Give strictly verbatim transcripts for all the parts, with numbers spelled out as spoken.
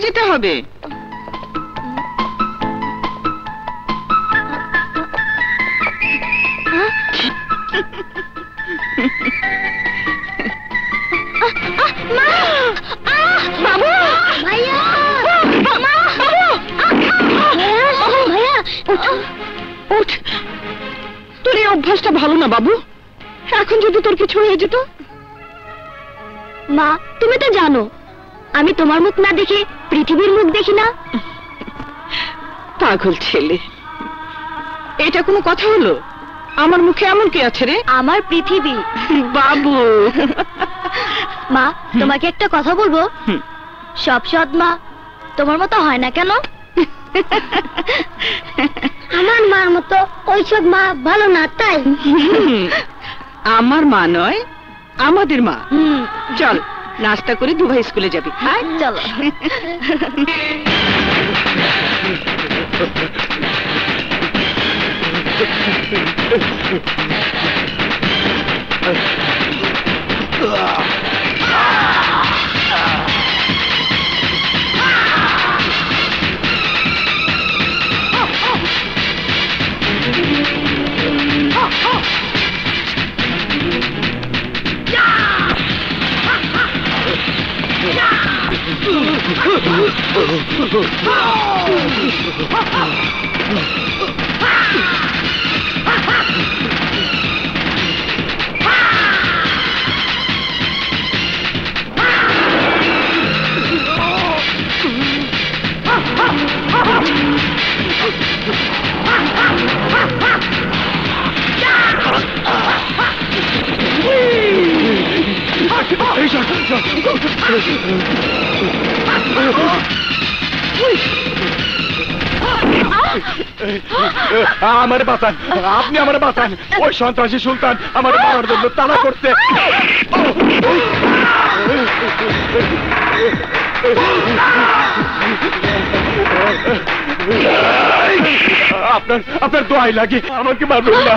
যেতে হবে। বাবু ভাইয়া উঠ, তোর এই অভ্যাসটা ভালো না বাবু। এখন যদি তোর কিছু হয়ে যেত। মা তুমি তো জানো আমি তোমার মুখ না দেখে পৃথিবীর মুখ দেখি না। পাগল ছেলে, এটা কোনো কথা হলো? আমার মুখে এমন কি আছে রে? আমার পৃথিবী। বাবু মা তোমাকে একটা কথা বলবো, সব সৎ মা তোমার মতো হয় না কেন? আমার মার মতো ওইসব মা ভালো না তাই। আমার মা নয়, আমাদের মা। চল নাস্তা করে দুভাই স্কুলে যাবি। হ্যাঁ চলো। আমারে বাঁচান, আপনি আমারে বাঁচান। ওই সন্ত্রাসী সুলতান আমার মারার জন্য তাড়া করতে। আপনার আপনার দোয়াই লাগে, আমাকে মারবেন না।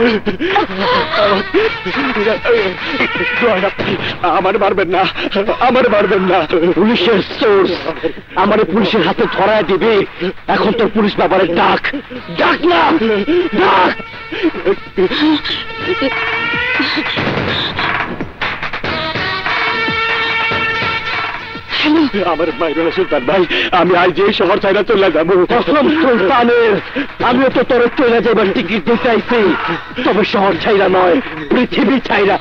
আমার মারবেন না, আমার মারবেন না। পুলিশের সোর্স আমার পুলিশের হাতে ধরায় দিবি। এখন তোর পুলিশ ব্যাপারে ডাক ডাক না ডাক। আমার মাইরুল সুলতান ভাই, আমি আজ এই শহর ছাইরা চলে যাবো। কসম সুলতানের, আমিও তো তোর চলে যাবার টিকিট দিতে আইছি, তবে শহর ছাইরা নয়, পৃথিবী ছাইরা।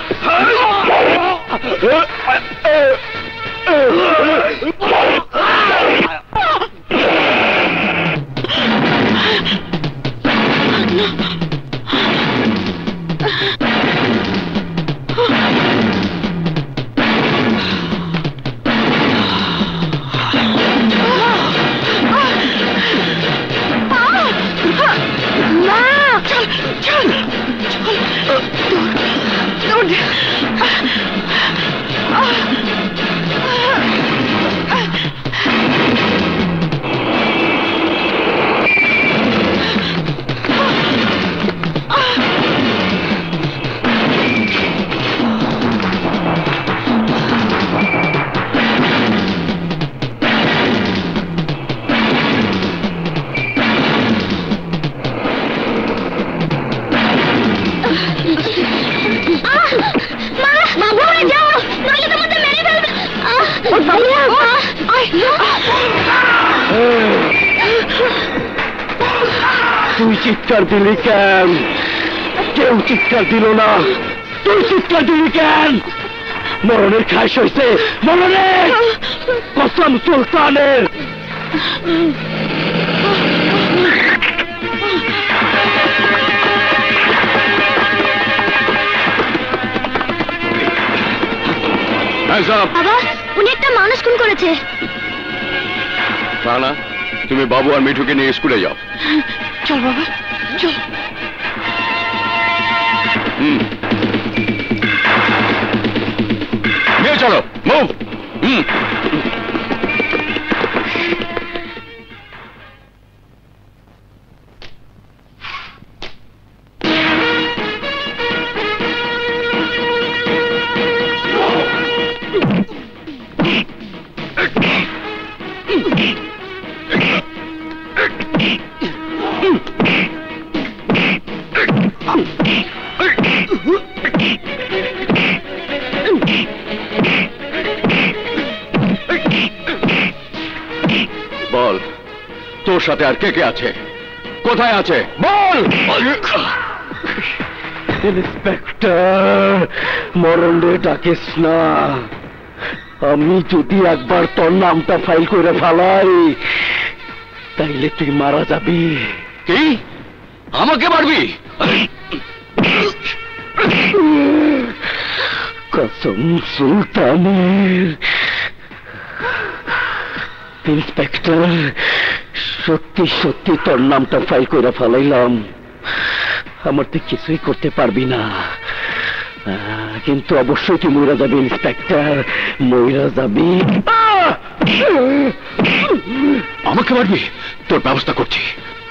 তুই চিৎকার দিলি কেন? কেউ চিৎকার দিল না, তুই চিৎকার দিলি কেন? মরণের খাস হয়েছে, মরণের কসম সুলতানের। বাবা উনি একটা মানুষ খুন করেছে। রানা, তুমি বাবু আর মিঠুকে নিয়ে স্কুলে যাও। চল বাবা চল। হুম নিয়ে চলো, মুভ। হুম Mm-hmm. তোর সাথে আর কে কে আছে? কোথায় আছে বল। ইন্সপেক্টর, মরণ রে ডাকিস না। আমি যদি একবার তোর নামটা ফাইল করে ফেলাই তাইলে তুই মারা যাবি। কি? আমাকে মারবি? কসম সুলতানের। ইন্সপেক্টর, সত্যি সত্যি তোর নামটা ফাইল করে ফেলাইলাম। আমার তুই কিছুই করতে পারবি না, কিন্তু অবশ্যই তুই মইরা যাবি ইন্সপেক্টর, মইরা যাবি। আমাকে মারবি? তোর ব্যবস্থা করছি।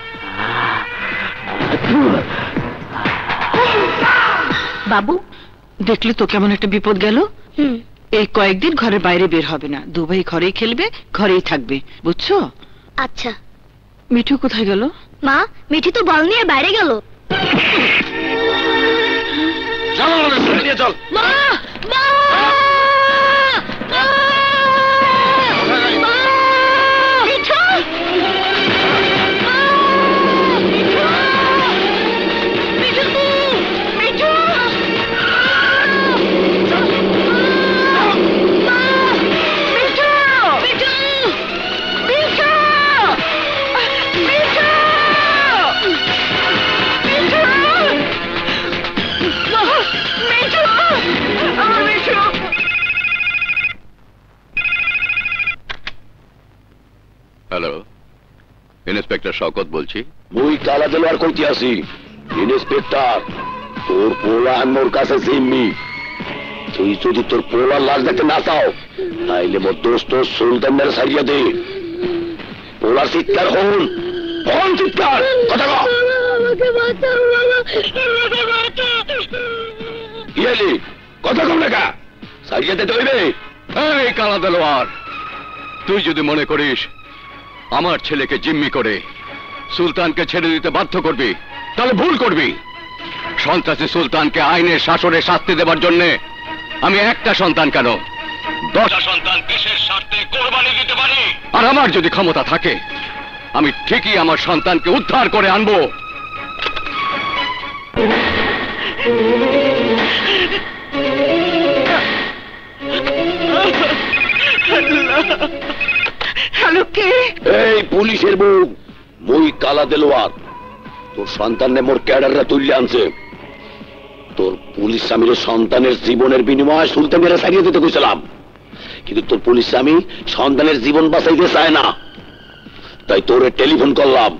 বাবু, দেখলি তো কেমন একটা বিপদ গেল। হুম। এই কয়েকদিন ঘরের বাইরে বের হবে না, দুভাই ঘরেই খেলবে, ঘরেই থাকবে, বুঝছো? আচ্ছা। মিঠু কোথায় গেল? মা, মিঠি তো বল নিয়ে বাইরে গেল। চল। মা, মা, মা, মা, মিঠু, মা, মিঠু, মিঠু, মিঠু, মা, মিঠু, মিঠু, মিঠু, মিঠু, মিঠু, মিঠু, আমার মিঠু। হ্যালো, ইন্সপেক্টর শওকত বলছি। মুই কালা দেলোয়ার কইতে আসি। ইন্সপেক্টর, তোর পোলা মোর কাছে জিম্মি। তুই যদি তোর পোলার লাশ দেখতে না চাও তাইলে মোর দোস্ত সুলতানের সারিয়া দে। পোলার চিৎকার হন, হন চিৎকার, কথা কও। আমাকে বাঁচাও বাবা, আমাকে বাঁচাও। ইয়েলি কথা কম লেখা, সারিয়া দিতে হইবে। এই কালা দেলোয়ার, তুই যদি মনে করিস আমার ছেলেকে জিম্মি করে সুলতানকে ছেড়ে দিতে বাধ্য করবি তাহলে ভুল করবি। সন্ত্রাসী সুলতানকে আইনের শাসনে শাস্তি দেবার জন্য আমি একটা সন্তান কেন দশটা সন্তান দেশের স্বার্থে কোরবানি দিতে পারি। আর আমার যদি ক্ষমতা থাকে আমি ঠিকই আমার সন্তানকে উদ্ধার করে আনবো। হ্যালো, কে? এই পুলিশের বউ, মুই কালা দেলোয়ার। তোর সন্তানে মোর ক্যাডাররা তুললে আনছে। তোর পুলিশ স্বামীর সন্তানের জীবনের বিনিময়ে সুলতানেরা সারিয়ে দিতে কইছিলাম, কিন্তু তোর পুলিশ স্বামী সন্তানের জীবন বাঁচাইতে চায় না, তাই তোরে টেলিফোন করলাম।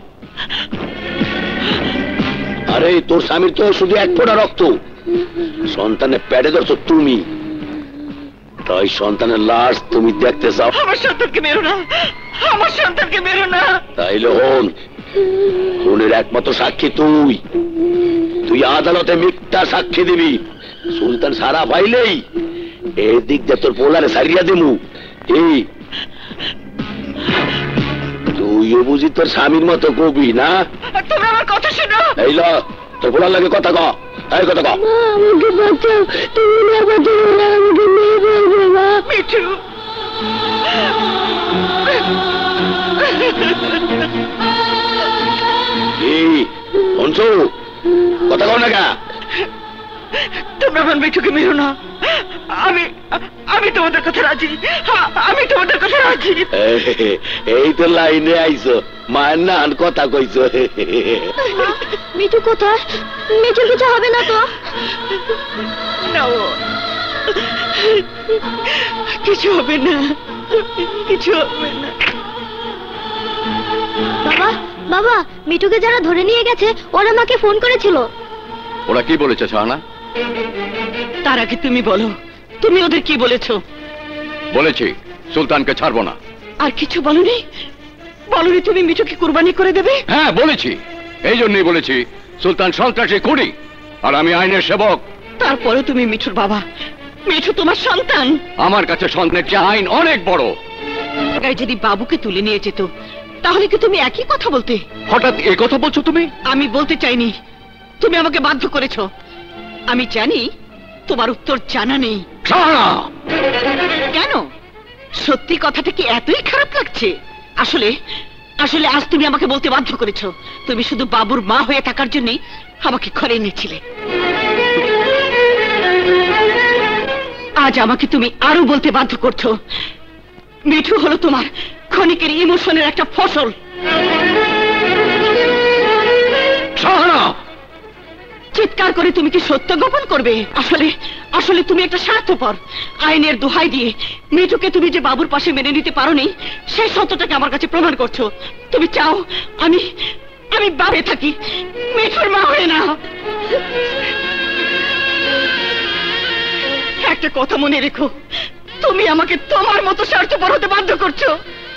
আরে তোর স্বামীর তো শুধু এক ফোঁটা রক্ত, সন্তানের প্যাডে ধরছো তুমি, তাই সন্তানের লাশ তুমি দেখতে চাও। আমার সন্তানকে মেরো না, আমার সন্তানকে মেরো না। তাইলে হন, খুনের একমাত্র সাক্ষী তুই। তুই আদালতে মিথ্যা সাক্ষী দিবি। সুলতান সারা পাইলেই এই দিক দিয়ে তোর পোলারে সারিয়া দিমু। এই তুইও বুঝি তোর স্বামীর মতো কবি না? তুমি আমার কথা শোনো। এই ল, তোর পোলার লাগে কথা ক, এই কথা ক। আমাকে বাঁচাও, তুমি না বাঁচালে আমাকে মেরে ফেলবে মা। মিঠু, এই অঞ্চু কথা কও না কা? তোমরা আমার মিঠুকে মেরো না। আমি আমি তোমাদের কথা রাজি, আমি তোমাদের কথা রাজি। এই তো লাইনে আইছো, মায়ের নান কথা কইছো। মিঠু কোথায়? মিঠু কিছু হবে না তো? না, কিছু হবে না, কিছু হবে না। বাবা, বাবা, মিঠুকে যারা ধরে নিয়ে গেছে ওরা আমাকে ফোন করেছিল। ওরা কি বলেছে শাহানা? তার আগে তুমি বলো, তুমি ওদের কি বলেছো? বলেছি সুলতানকে ছাড়বো না। আর কিছু বলনি? বলনি তুমি মিঠুকে কুরবানি করে দেবে? হ্যাঁ বলেছি, এই জন্যই বলেছি সুলতান সন্ত্রাসী খুনি আর আমি আইনের সেবক। তারপরে তুমি মিঠুর বাবা, মিঠু তোমার সন্তান। আমার কাছে সন্তানের চেয়ে আইন অনেক বড়। যদি বাবুকে তুলে নিয়ে যেত তাহলে কি তুমি একই কথা বলতে? হঠাৎ এই কথা বলছো তুমি? আমি বলতে চাইনি, তুমি আমাকে বাধ্য করেছো। আমি জানি তোমার উত্তর জানা নেই। শাহানা! কেন? সত্যি কথাটা কি এতই খারাপ লাগছে? আসলে আসলে আজ তুমি আমাকে বলতে বাধ্য করেছো, তুমি শুধু বাবুর মা হয়ে থাকার জন্যই আমাকে ঘরে এনেছিলে। আজ আমাকে তুমি আরো বলতে বাধ্য করছো মিঠু হলো তোমার ক্ষণিকের ইমোশনের একটা ফসল। চিৎকার করে তুমি কি সত্য গোপন করবে? আসলে আসলে তুমি একটা স্বার্থপর। আইনের দোহাই দিয়ে মিঠুকে তুমি যে বাবুর পাশে মেনে নিতে পারোনি সেই সত্যটাকে আমার কাছে প্রমাণ করছো। তুমি চাও আমি আমি বাবে থাকি, মিঠুর মা হয়ে না। একটা কথা মনে রেখো, তুমি আমাকে তোমার মতো স্বার্থপর হতে বাধ্য করছো।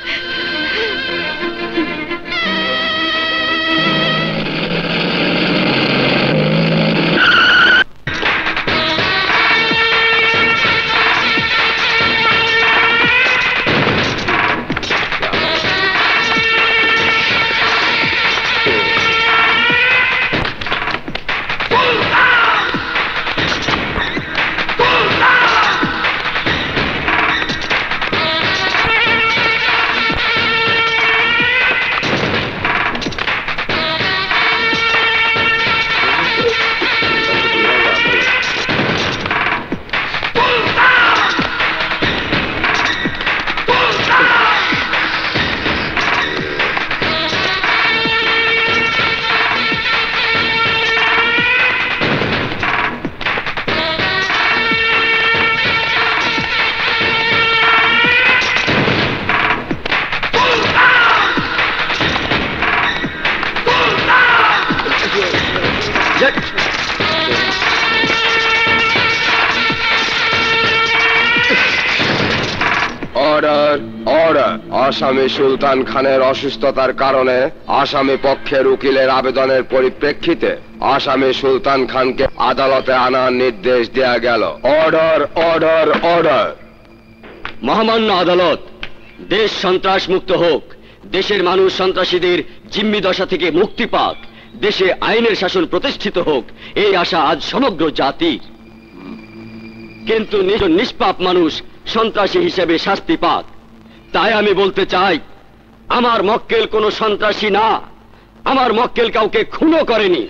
অর্ডার অর্ডার আসামি সুলতান খানের অসুস্থতার কারণে আসামি পক্ষের উকিলের আবেদনের পরিপ্রেক্ষিতে আসামি সুলতান খানকে আদালতে আনার নির্দেশ দেয়া গেল। Order order order. মহামান্য আদালত, দেশ সন্ত্রাস মুক্ত হোক, দেশের মানুষ সন্ত্রাসীদের জিম্মি দশা থেকে মুক্তি পাক, দেশে আইনের শাসন প্রতিষ্ঠিত হোক, এই আশা আজ সমগ্র জাতির। কিন্তু নিজ নিষ্পাপ মানুষ সন্ত্রাসী হিসেবে শাস্তি পাক। তাই আমি বলতে চাই, আমার মক্কেল কোনো সন্ত্রাসী না, আমার মক্কেল কাউকে খুনও করেনি।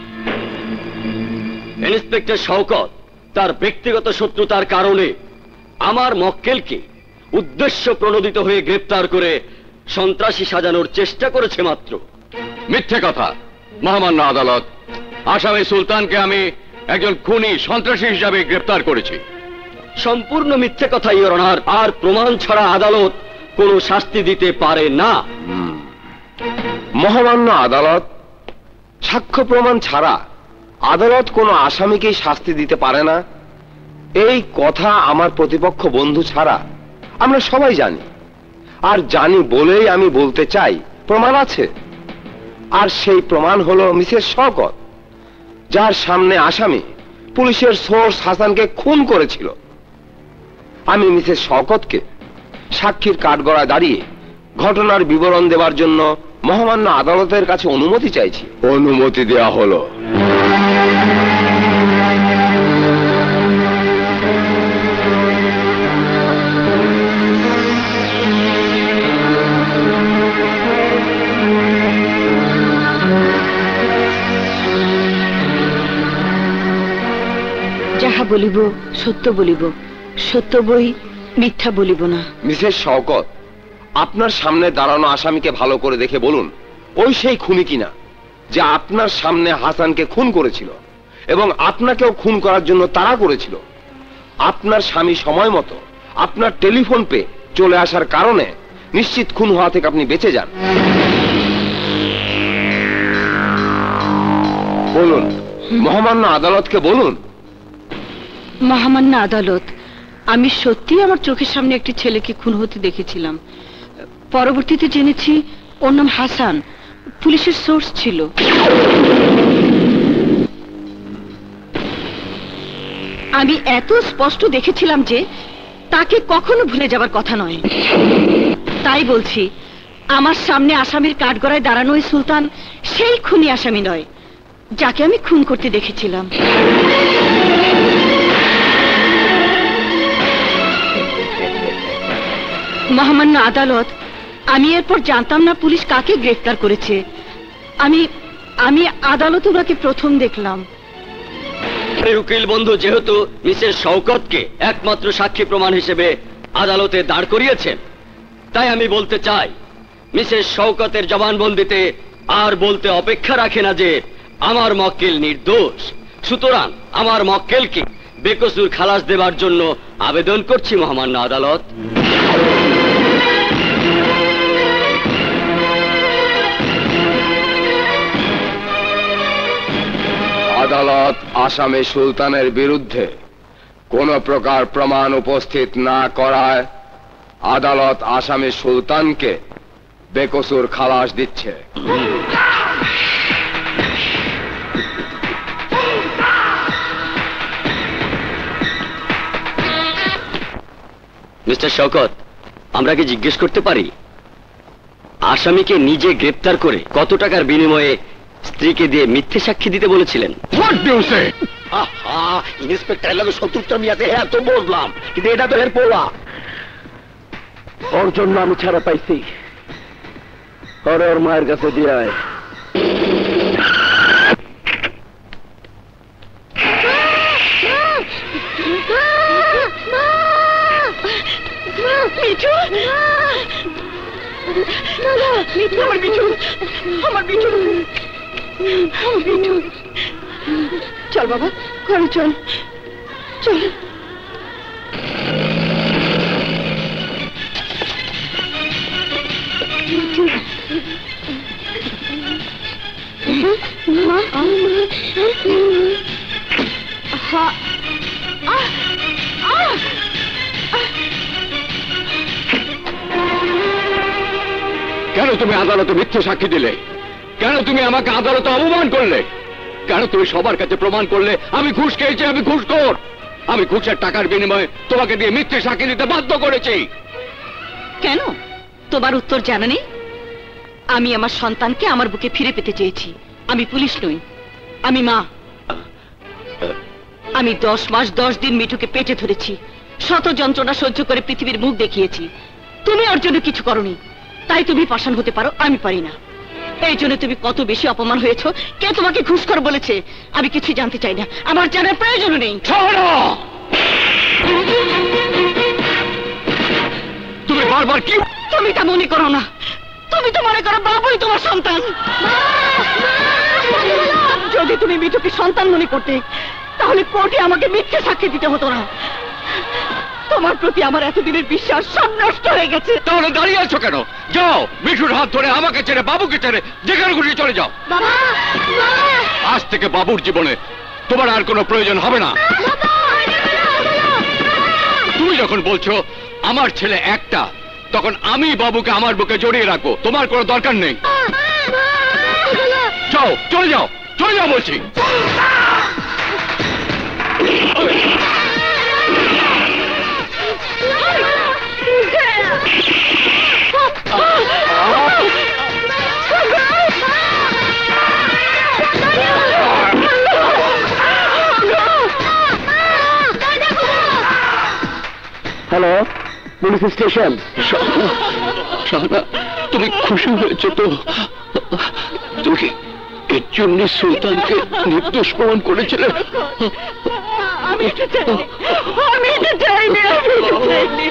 ইন্সপেক্টর শওকত তার ব্যক্তিগত শত্রুতার কারণে আমার মক্কেলকে উদ্দেশ্য প্রণোদিত হয়ে গ্রেপ্তার করে সন্ত্রাসী সাজানোর চেষ্টা করেছে মাত্র। মিথ্যে কথা। মহামান্য আদালত, আসামি সুলতানকে আমি একজন খুনি সন্ত্রাসী হিসাবে গ্রেপ্তার করেছি। সম্পূর্ণ মিথ্যে কথা ইওর অনার। আর প্রমাণ ছাড়া আদালত কোনো শাস্তি দিতে পারে না। মহামান্য আদালত, সাক্ষ্য প্রমাণ ছাড়া আদালত কোনো আসামিকেই শাস্তি দিতে পারে না, এই কথা আমার প্রতিপক্ষ বন্ধু ছাড়া আমরা সবাই জানি। আর জানি বলেই আমি বলতে চাই, প্রমাণ আছে। আর সেই প্রমাণ হলো মিসেস শওকত, যার সামনে আসামি পুলিশের সোর্স হাসানকে খুন করেছিল। আমি মিসেস শওকতকে সাক্ষীর কাঠগড়ায় দাঁড়িয়ে ঘটনার বিবরণ দেওয়ার জন্য মহামান্য আদালতের কাছে অনুমতি চাইছি। অনুমতি দেয়া হলো। যাহা বলিব সত্য বলিব, সত্য বই মিথ্যা বলিব না। মিসেস শওকত, আপনার সামনে দাঁড়ানো আসামিকে ভালো করে দেখে বলুন, ওই সেই খুনি কিনা যে আপনার সামনে হাসানকে খুন করেছিল এবং আপনাকেও খুন করার জন্য তাড়া করেছিল। আপনার স্বামী সময় মতো আপনার টেলিফোন পেয়ে চলে আসার কারণে নিশ্চিত খুন হওয়া থেকে আপনি বেঁচে যান। বলুন, মহামান্য আদালতকে বলুন। মহামান্য আদালত, আমি সত্যি আমার চোখের সামনে একটি ছেলেকে খুন হতে দেখেছিলাম। পরবর্তীতে জেনেছি ওর নাম হাসান, পুলিশের সোর্স ছিল। আমি এত স্পষ্ট দেখেছিলাম যে তাকে কখনো ভুলে যাবার কথা নয়। তাই বলছি, আমার সামনে আসামির কাঠগড়ায় দাঁড়ানো ওই সুলতান সেই খুনি আসামি নয় যাকে আমি খুন করতে দেখেছিলাম। মহামান্য আদালত, আমি এরপর জানতাম না পুলিশ কাকে গ্রেফতার করেছে। আমি আমি আদালতে ওনাকে প্রথম দেখলাম। উকিল বন্ধু যেহেতু মিসেস শওকতকে একমাত্র সাক্ষী প্রমাণ হিসেবে আদালতে দাঁড় করিয়েছেন, তাই আমি বলতে চাই মিসেস শওকতের জবানবন্দিতে আর বলতে অপেক্ষা রাখে না যে আমার মক্কেল নির্দোষ। সুতরাং আমার মক্কেলকে বেকসুর খালাস দেবার জন্য আবেদন করছি মহামান্য আদালত। আদালত আসামি সুলতানের বিরুদ্ধে কোন প্রকার প্রমাণ উপস্থিত না করায় আদালত আসামি সুলতানকে বেকসুর খালাস দিচ্ছে। মিস্টার শওকত, আমরা কি জিজ্ঞেস করতে পারি আসামিকে নিজে গ্রেপ্তার করে কত টাকার বিনিময়ে স্ত্রীকে দিয়ে মিথ্যে সাক্ষী দিতে বলেছিলেন? What do you say? Inspector লাগে শত্রুতা মিয়াতে হ্যাঁ তো বললাম, কিন্তু এটা তো এর পোলা। ওর জন্য আমি ছাড়া পাইছি, ওর ওর মায়ের কাছে দিয়ে আয়। মিঠু, আমার মিঠু, আমার মিঠু, আমার মিঠু। চল বাবা, ঘরে চল, চল। কেন তুমি আদালতে মিথ্যে সাক্ষী দিলে? কেন তুমি আমাকে আদালতে অপমান করলে? কেন তুমি সবার কাছে প্রমাণ করলে আমি ঘুষ খেয়েছি, আমি ঘুষখোর? আমি ঘুষের টাকার বিনিময়ে তোমাকে দিয়ে মিথ্যে সাক্ষী দিতে বাধ্য করেছি। কেন তোমার উত্তর জানা নেই? আমি আমার সন্তানকে আমার বুকে ফিরে পেতে চেয়েছি। আমি পুলিশ নই, আমি মা। আমি দশ মাস দশ দিন মিঠুকে পেটে ধরেছি, শত যন্ত্রণা সহ্য করে পৃথিবীর মুখ দেখিয়েছি। তুমি ওর জন্য কিছু করনি, তাই তুমি পাষাণ হতে পারো, আমি পারি না। এই জন্য তুমি কত বেশি অপমান হয়েছ। কে তোমাকে ঘুষখোর বলেছে আমি কিছু জানতে চাই না, আমার জানার প্রয়োজন নেই। তুমি বারবার কি? তুমি তা মনে করো না, তুমি তো মনে করো বাবুই তোমার সন্তান। যদি তুমি মিঠুকে সন্তান মনে করতে, তাহলে কোর্টে আমাকে মিথ্যে সাক্ষী দিতে হতো না। তোমার প্রতি আমার এতদিনের বিশ্বাস সব নষ্ট হয়ে গেছে। তাহলে দাঁড়িয়ে আছো কেন? যাও, মিঠুর হাত ধরে আমাকে ছেড়ে বাবুকে ছেড়ে যেখানে খুশি চলে যাও। আজ থেকে বাবুর জীবনে তোমার আর কোনো প্রয়োজন হবে না। তুমি যখন বলছো আমার ছেলে একটা, তখন আমি বাবুকে আমার বুকে জড়িয়ে রাখবো, তোমার কোনো দরকার নেই। যাও, চলে যাও, চলে যাও বলছি। Hello, police station. শাহানা, তুমি খুশি হয়েছো তো? তুমি কি এর জন্য সুলতানকে নির্দোষ প্রমাণ করেছিলে? আমি এটা চাইনি, আমি এটা চাইনি, আমি এটা চাইনি।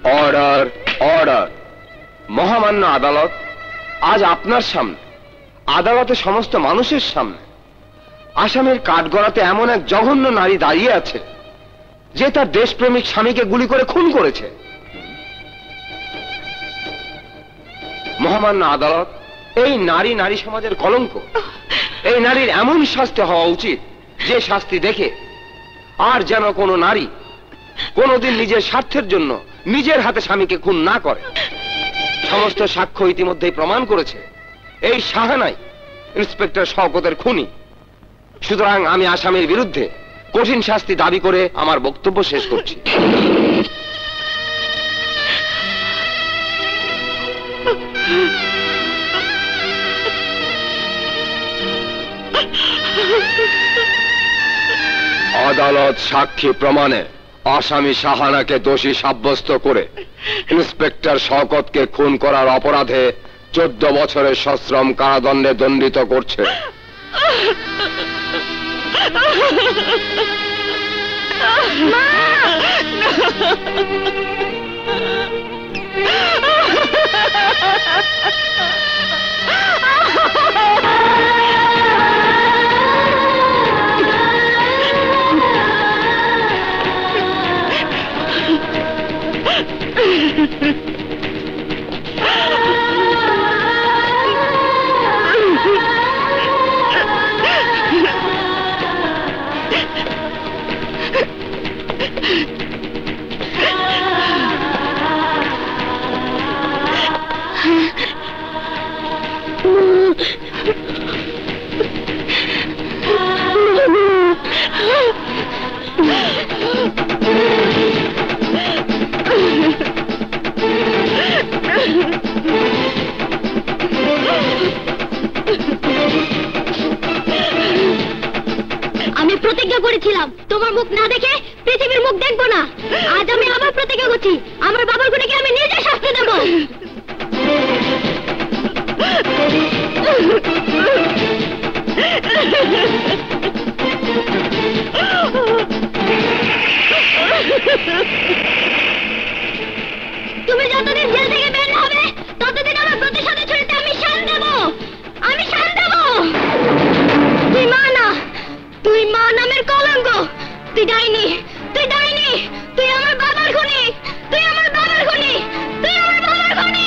Order, order. মহামান্য আদালত, আজ আপনার সামনে, আদালতে সমস্ত মানুষের সামনে, আসামের কাঠগড়াতে এমন এক জঘন্য নারী দাঁড়িয়ে আছে যে তার দেশপ্রেমিক স্বামীকে গুলি করে খুন করেছে। মহামান্য আদালত, এই নারী নারী সমাজের কলঙ্ক। এই নারীর এমন শাস্তি হওয়া উচিত যে শাস্তি দেখে আর যেন কোনো নারী কোনোদিন নিজের স্বার্থের জন্য নিজের হাতে স্বামীকে খুন না করে। সমস্ত সাক্ষ্য ইতিমধ্যেই প্রমাণ করেছে এই শাহানাই ইন্সপেক্টর শওকতের খুনি। সুতরাং আমি আসামির বিরুদ্ধে কঠিন শাস্তি দাবি করে আমার বক্তব্য শেষ করছি। আদালত সাক্ষী প্রমাণে আসামি শাহানাকে দোষী সাব্যস্ত করে ইন্সপেক্টর শওকতকে খুন করার অপরাধে চোদ্দ বছরের সশ্রম কারাদণ্ডে দণ্ডিত করছে। আমি প্রতিজ্ঞা করেছিলাম তোমার মুখ না দেখে পৃথিবীর মুখ দেখবো না। আজ আমি আবার প্রতিজ্ঞা করছি, আমার বাবার গুণীকে আমি নিজে শাস্তি দেব। তুমি যতদিন জেল থেকে বের না হবে ততদিন আমার প্রতিশোধের ছুরিতে আমি শান দেব, আমি শান দেব। তুই মা না, তুই মা নামের কলঙ্ক, তুই ডাইনি, তুই ডাইনি, তুই আমার বাবার খুনি, তুই আমার বাবার খুনি, তুই আমার বাবার খুনি।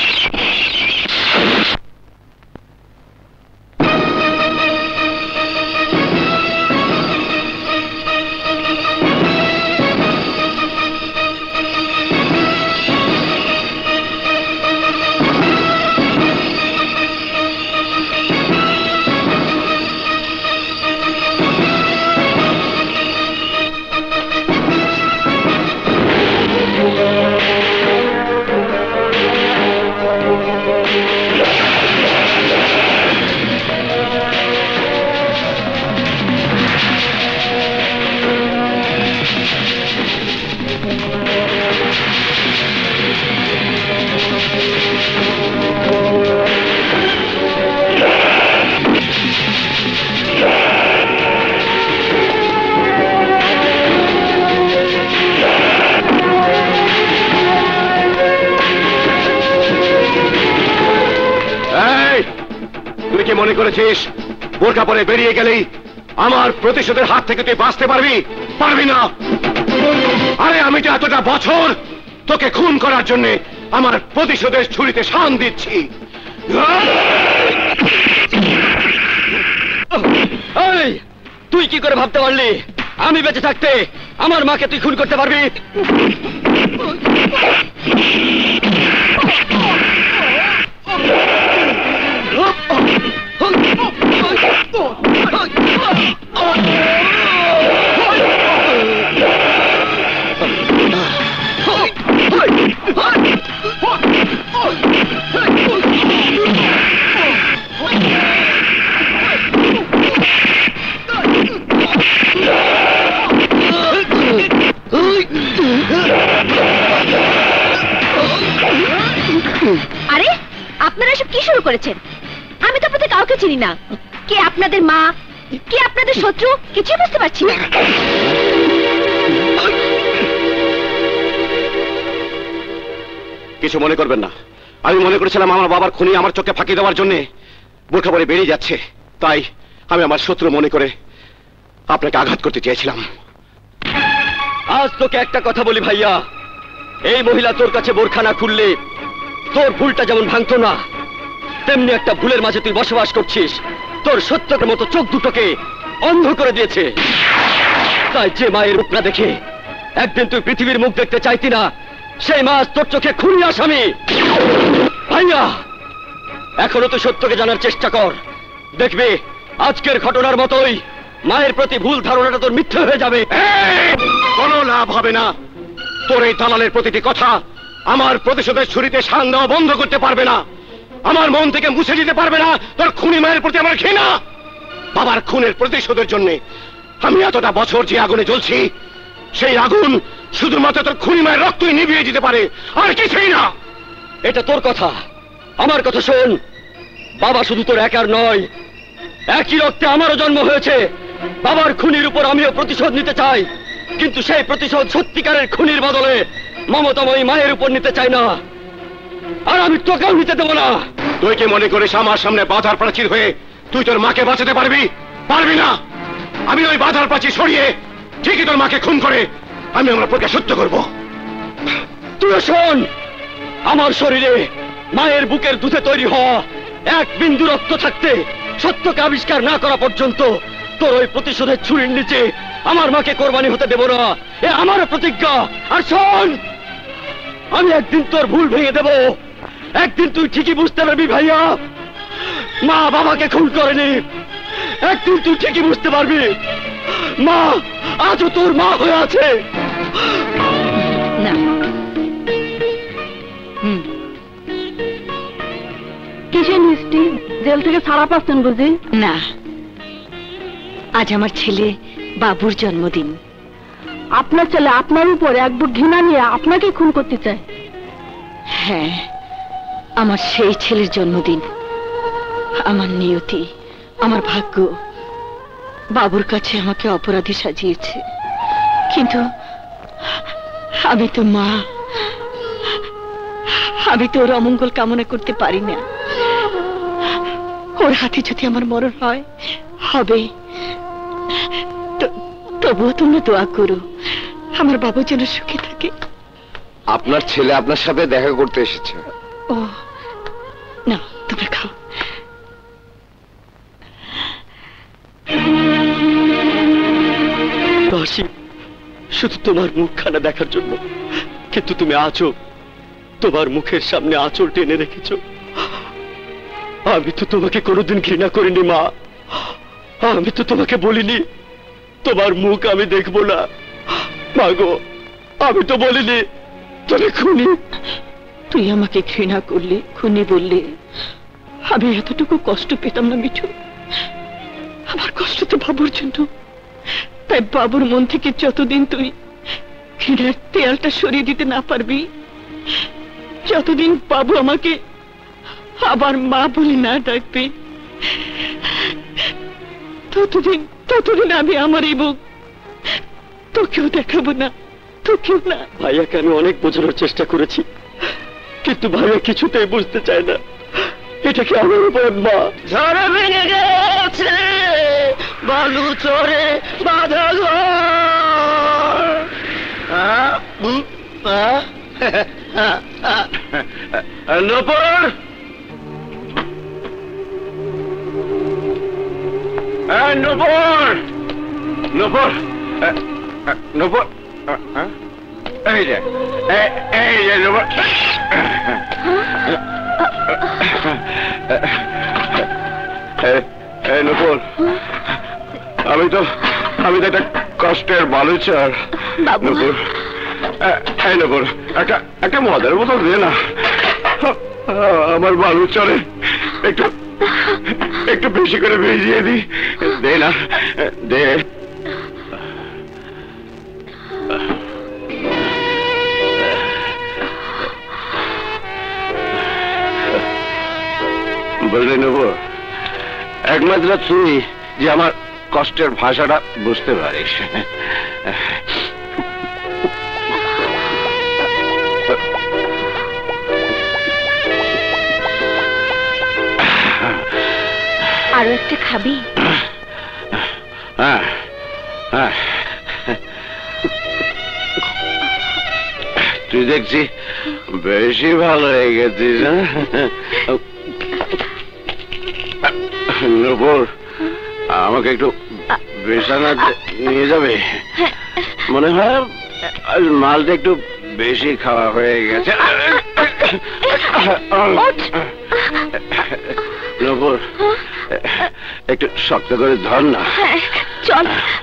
মনে করেছিস বোরকা পরে বেরিয়ে গেলেই আমার প্রতিশোধের হাত থেকে তুই বাঁচতে পারবি? পারবি না। আরে আমি তো এতটা বছর তোকে খুন করার জন্য আমার প্রতিশোধের ছুরিতে শান দিচ্ছি। এই, তুই কি করে ভাবতে পারলি আমি বেঁচে থাকতে আমার মাকে তুই খুন করতে পারবি? আরে আপনারা সব কি শুরু করেছেন? আমি তো আপনাদের কাউকে চিনি না। কে আপনাদের মা, কে আপনাদের শত্রু, কিছু বুঝতে পারছি না। কিছু মনে করবেন না, আমি মনে করেছিলাম আমার বাবার খুনি আমার চোখে ফাঁকি দেওয়ার জন্য বোরখা পরে বেরিয়ে যাচ্ছে, তাই আমি আমার শত্রু মনে করে আপনাকে আঘাত করতে চেয়েছিলাম। আজ তোকে একটা কথা বলি ভাইয়া, এই মহিলা তোর কাছে বোরখা না খুললে তোর ভুলটা যেমন ভাঙতো না, তেমনি একটা ভুলের মাঝে তুই বসবাস করছিস। তোর সত্যের মতো চোখ দুটোকে অন্ধ করে দিয়েছে। তাই যে মায়ের রূপ না দেখে একদিন তুই পৃথিবীর মুখ দেখতে চাইতি না, সেই মা আজ তোর চোখে খুনি আসামি। ভাইয়া, এখনো তুই সত্যকে জানার চেষ্টা কর, দেখবি আজকের ঘটনার মতোই মায়ের প্রতি ভুল ধারণাটা তোর মিথ্যে হয়ে যাবে। কোনো লাভ হবে না। তোর এই দালালের প্রতিটি কথা আমার প্রতিশোধের ছুরিতে শান দেওয়া বন্ধ করতে পারবে না, আমার মন থেকে মুছে দিতে পারবে না তোর খুনি মায়ের প্রতি আমার ঘৃণা। বাবার খুনের প্রতিশোধের জন্য আমি এতটা বছর যে আগুনে জ্বলছি, সেই আগুন শুধুমাত্র তোর খুনি মায়ের রক্তই নিভিয়ে দিতে পারে, আর কিছুই না। এটা তোর কথা, আমার কথা শোন। বাবা শুধু তোর একার নয়, একই রক্তে আমারও জন্ম হয়েছে। বাবার খুনির উপর আমিও প্রতিশোধ নিতে চাই, কিন্তু সেই প্রতিশোধ সত্যিকারের খুনির বদলে মমতাময়ী মায়ের উপর নিতে চাই না, আর আমি তোকেও নিতে দেবো না। তুই কি মনে করিস আমার সামনে বাধার প্রাচীর হয়ে তুই তোর মাকে বাঁচাতে পারবি? পারবি না। আমি ওই বাধার প্রাচীর সরিয়ে ঠিকই তোর মাকে খুন করে আমি আমার প্রজ্ঞা সত্য করব। তুই শোন, আমার শরীরে মায়ের বুকের দুধে তৈরি হওয়া এক বিন্দু রক্ত থাকতে সত্যকে আবিষ্কার না করা পর্যন্ত তোর ওই প্রতিশোধের ছুরির নিচে আমার মাকে কোরবানি হতে দেব না, এ আমারও প্রতিজ্ঞা। আর শোন, আমি একদিন তোর ভুল ভেঙে দেব, একদিন তুই ঠিকই বুঝতে পারবি ভাইয়া, মা বাবাকে খুন করেনি। একদিন তুই ঠিকই বুঝতে পারবি মা আজও তোর মা হয়ে আছে। না, হুম, কিসের মিষ্টি? জেল থেকে ছাড়া পাচ্ছেন বুঝি? না, আজ আমার ছেলে বাবুর জন্মদিন। আপনার ছেলে আপনার উপর এক বুক ঘৃণা নিয়ে আপনাকে খুন করতে চায়। হ্যাঁ, আমার সেই ছেলের জন্মদিন। আমার নিয়তি, আমার ভাগ্য বাবুর কাছে আমাকে অপরাধী সাজিয়েছে, কিন্তু আমি তো মা, আমি তো ওর অমঙ্গল কামনা করতে পারি না। ওর হাতে যদি আমার মরণ হয় হবে, তবুও তোমরা দোয়া করো আমার বাবু যেন সুখে থাকে। আপনার ছেলে আপনার সাথে দেখা করতে এসেছে। ও না, তোমরা খাও। আসি শুধু তোমার মুখখানা দেখার জন্য, কিন্তু তুমি আজও তোমার মুখের সামনে আঁচল টেনে রেখেছ। আমি তো তোমাকে কোনোদিন ঘৃণা করিনি মা, আমি তো তোমাকে বলিনি তোমার মুখ আমি দেখবো না। মাগো, আমি তো বলিনি তুমি খুনি। তুই আমাকে ঘৃণা করলে, খুনি বললে, আমি এতটুকু কষ্ট পেতাম না মিঠু। আমার কষ্ট তো বাবুর জন্য, তাই বাবুর মন থেকে যতদিন তুই ঘৃণার দেয়ালটা সরিয়ে দিতে না পারবি, যতদিন বাবু আমাকে আবার মা বলে না ডাকবে, ততদিন ততদিন আমি আমার এই মুখ তোকেও দেখাবো না, তোকেও না। ভাইয়াকে আমি অনেক বোঝানোর চেষ্টা করেছি, কিন্তু ভাইয়া কিছুতেই বুঝতে চায় না এটা কি আমার উপর মা। ঝড় ভেঙে গেছে বালু চরে বাঁধা ঘর। নূপুর, নূপুর, নূপুর, নূপুর, এই যে এই যে নূপুর, এই নূপুর, আমি তো আমি তো একটা কষ্টের বালুচর। নূপুর, এই নূপুর, একটা একটা মদের বোতল দে না, আমার বালুচরে একটু একটু বেশি করে ভিজিয়ে দি, দে না, দে। বুঝলি নূপুর, একমাত্র তুই যে আমার কষ্টের ভাষাটা বুঝতে পারিস। আরো একটা খাবি? হ্যাঁ হ্যাঁ, তুই দেখছি বেশি ভালো হয়ে গেছিস। নূপুর, আমাকে একটু বিছানাতে নিয়ে যাবে? মনে হয় আজ মালটা একটু বেশি খাওয়া হয়ে গেছে। নূপুর, একটু শক্ত করে ধর না। চল।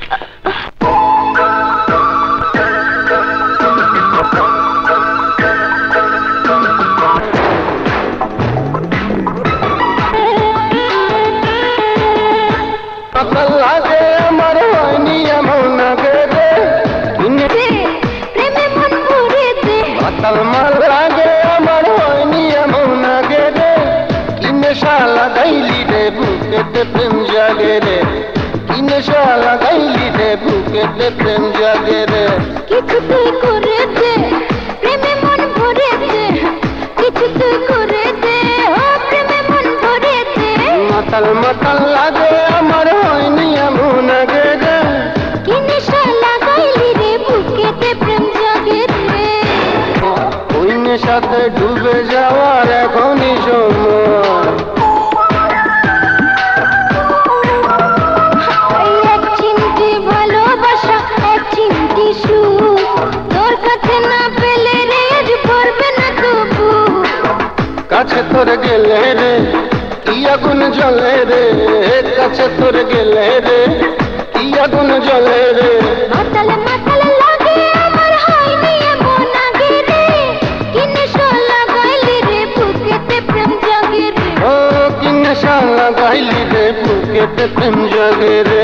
লাগে আমার হয়নি এমন আগে রে, প্রেমে মন ভরেছে। মাতাল মাল লাগে আমার হয়নি এমন আগে রে, কি নেশা লাগাইলি রে বুকেতে প্রেম জাগে রে, কি নেশা লাগাইলি রে বুকেতে প্রেম জাগে রে। কিছু তুই করেছে, প্রেমে মন ভরেছে। কিছু তুই করেছে, ও প্রেমে মন ভরেছে। মাতাল মাতাল লাগে আমার হয়নি এমন আগে রে, কি নেশা লাগাইলি রে বুকেতে প্রেম জাগে রে। ওই নেশাতে ডুবে যাওয়ার এখনই সময়। এক চিমটি ভালোবাসা, এক চিমটি সুখ, তোর কাছে না পেলে রে আজ ভরবে না তবু। কাছে তোর গেলে রে কি আগুন জ্বলে রে, কাছে তোর গেলে রে কি আগুন জ্বলে রে। মাতাল মাতাল লাগে আমার হয়নি এমন আগে রে, কি নেশা লাগাইলি রে বুকেতে প্রেম জাগে রে। ও কি নেশা লাগাইলি রে বুকেতে প্রেম জাগে রে।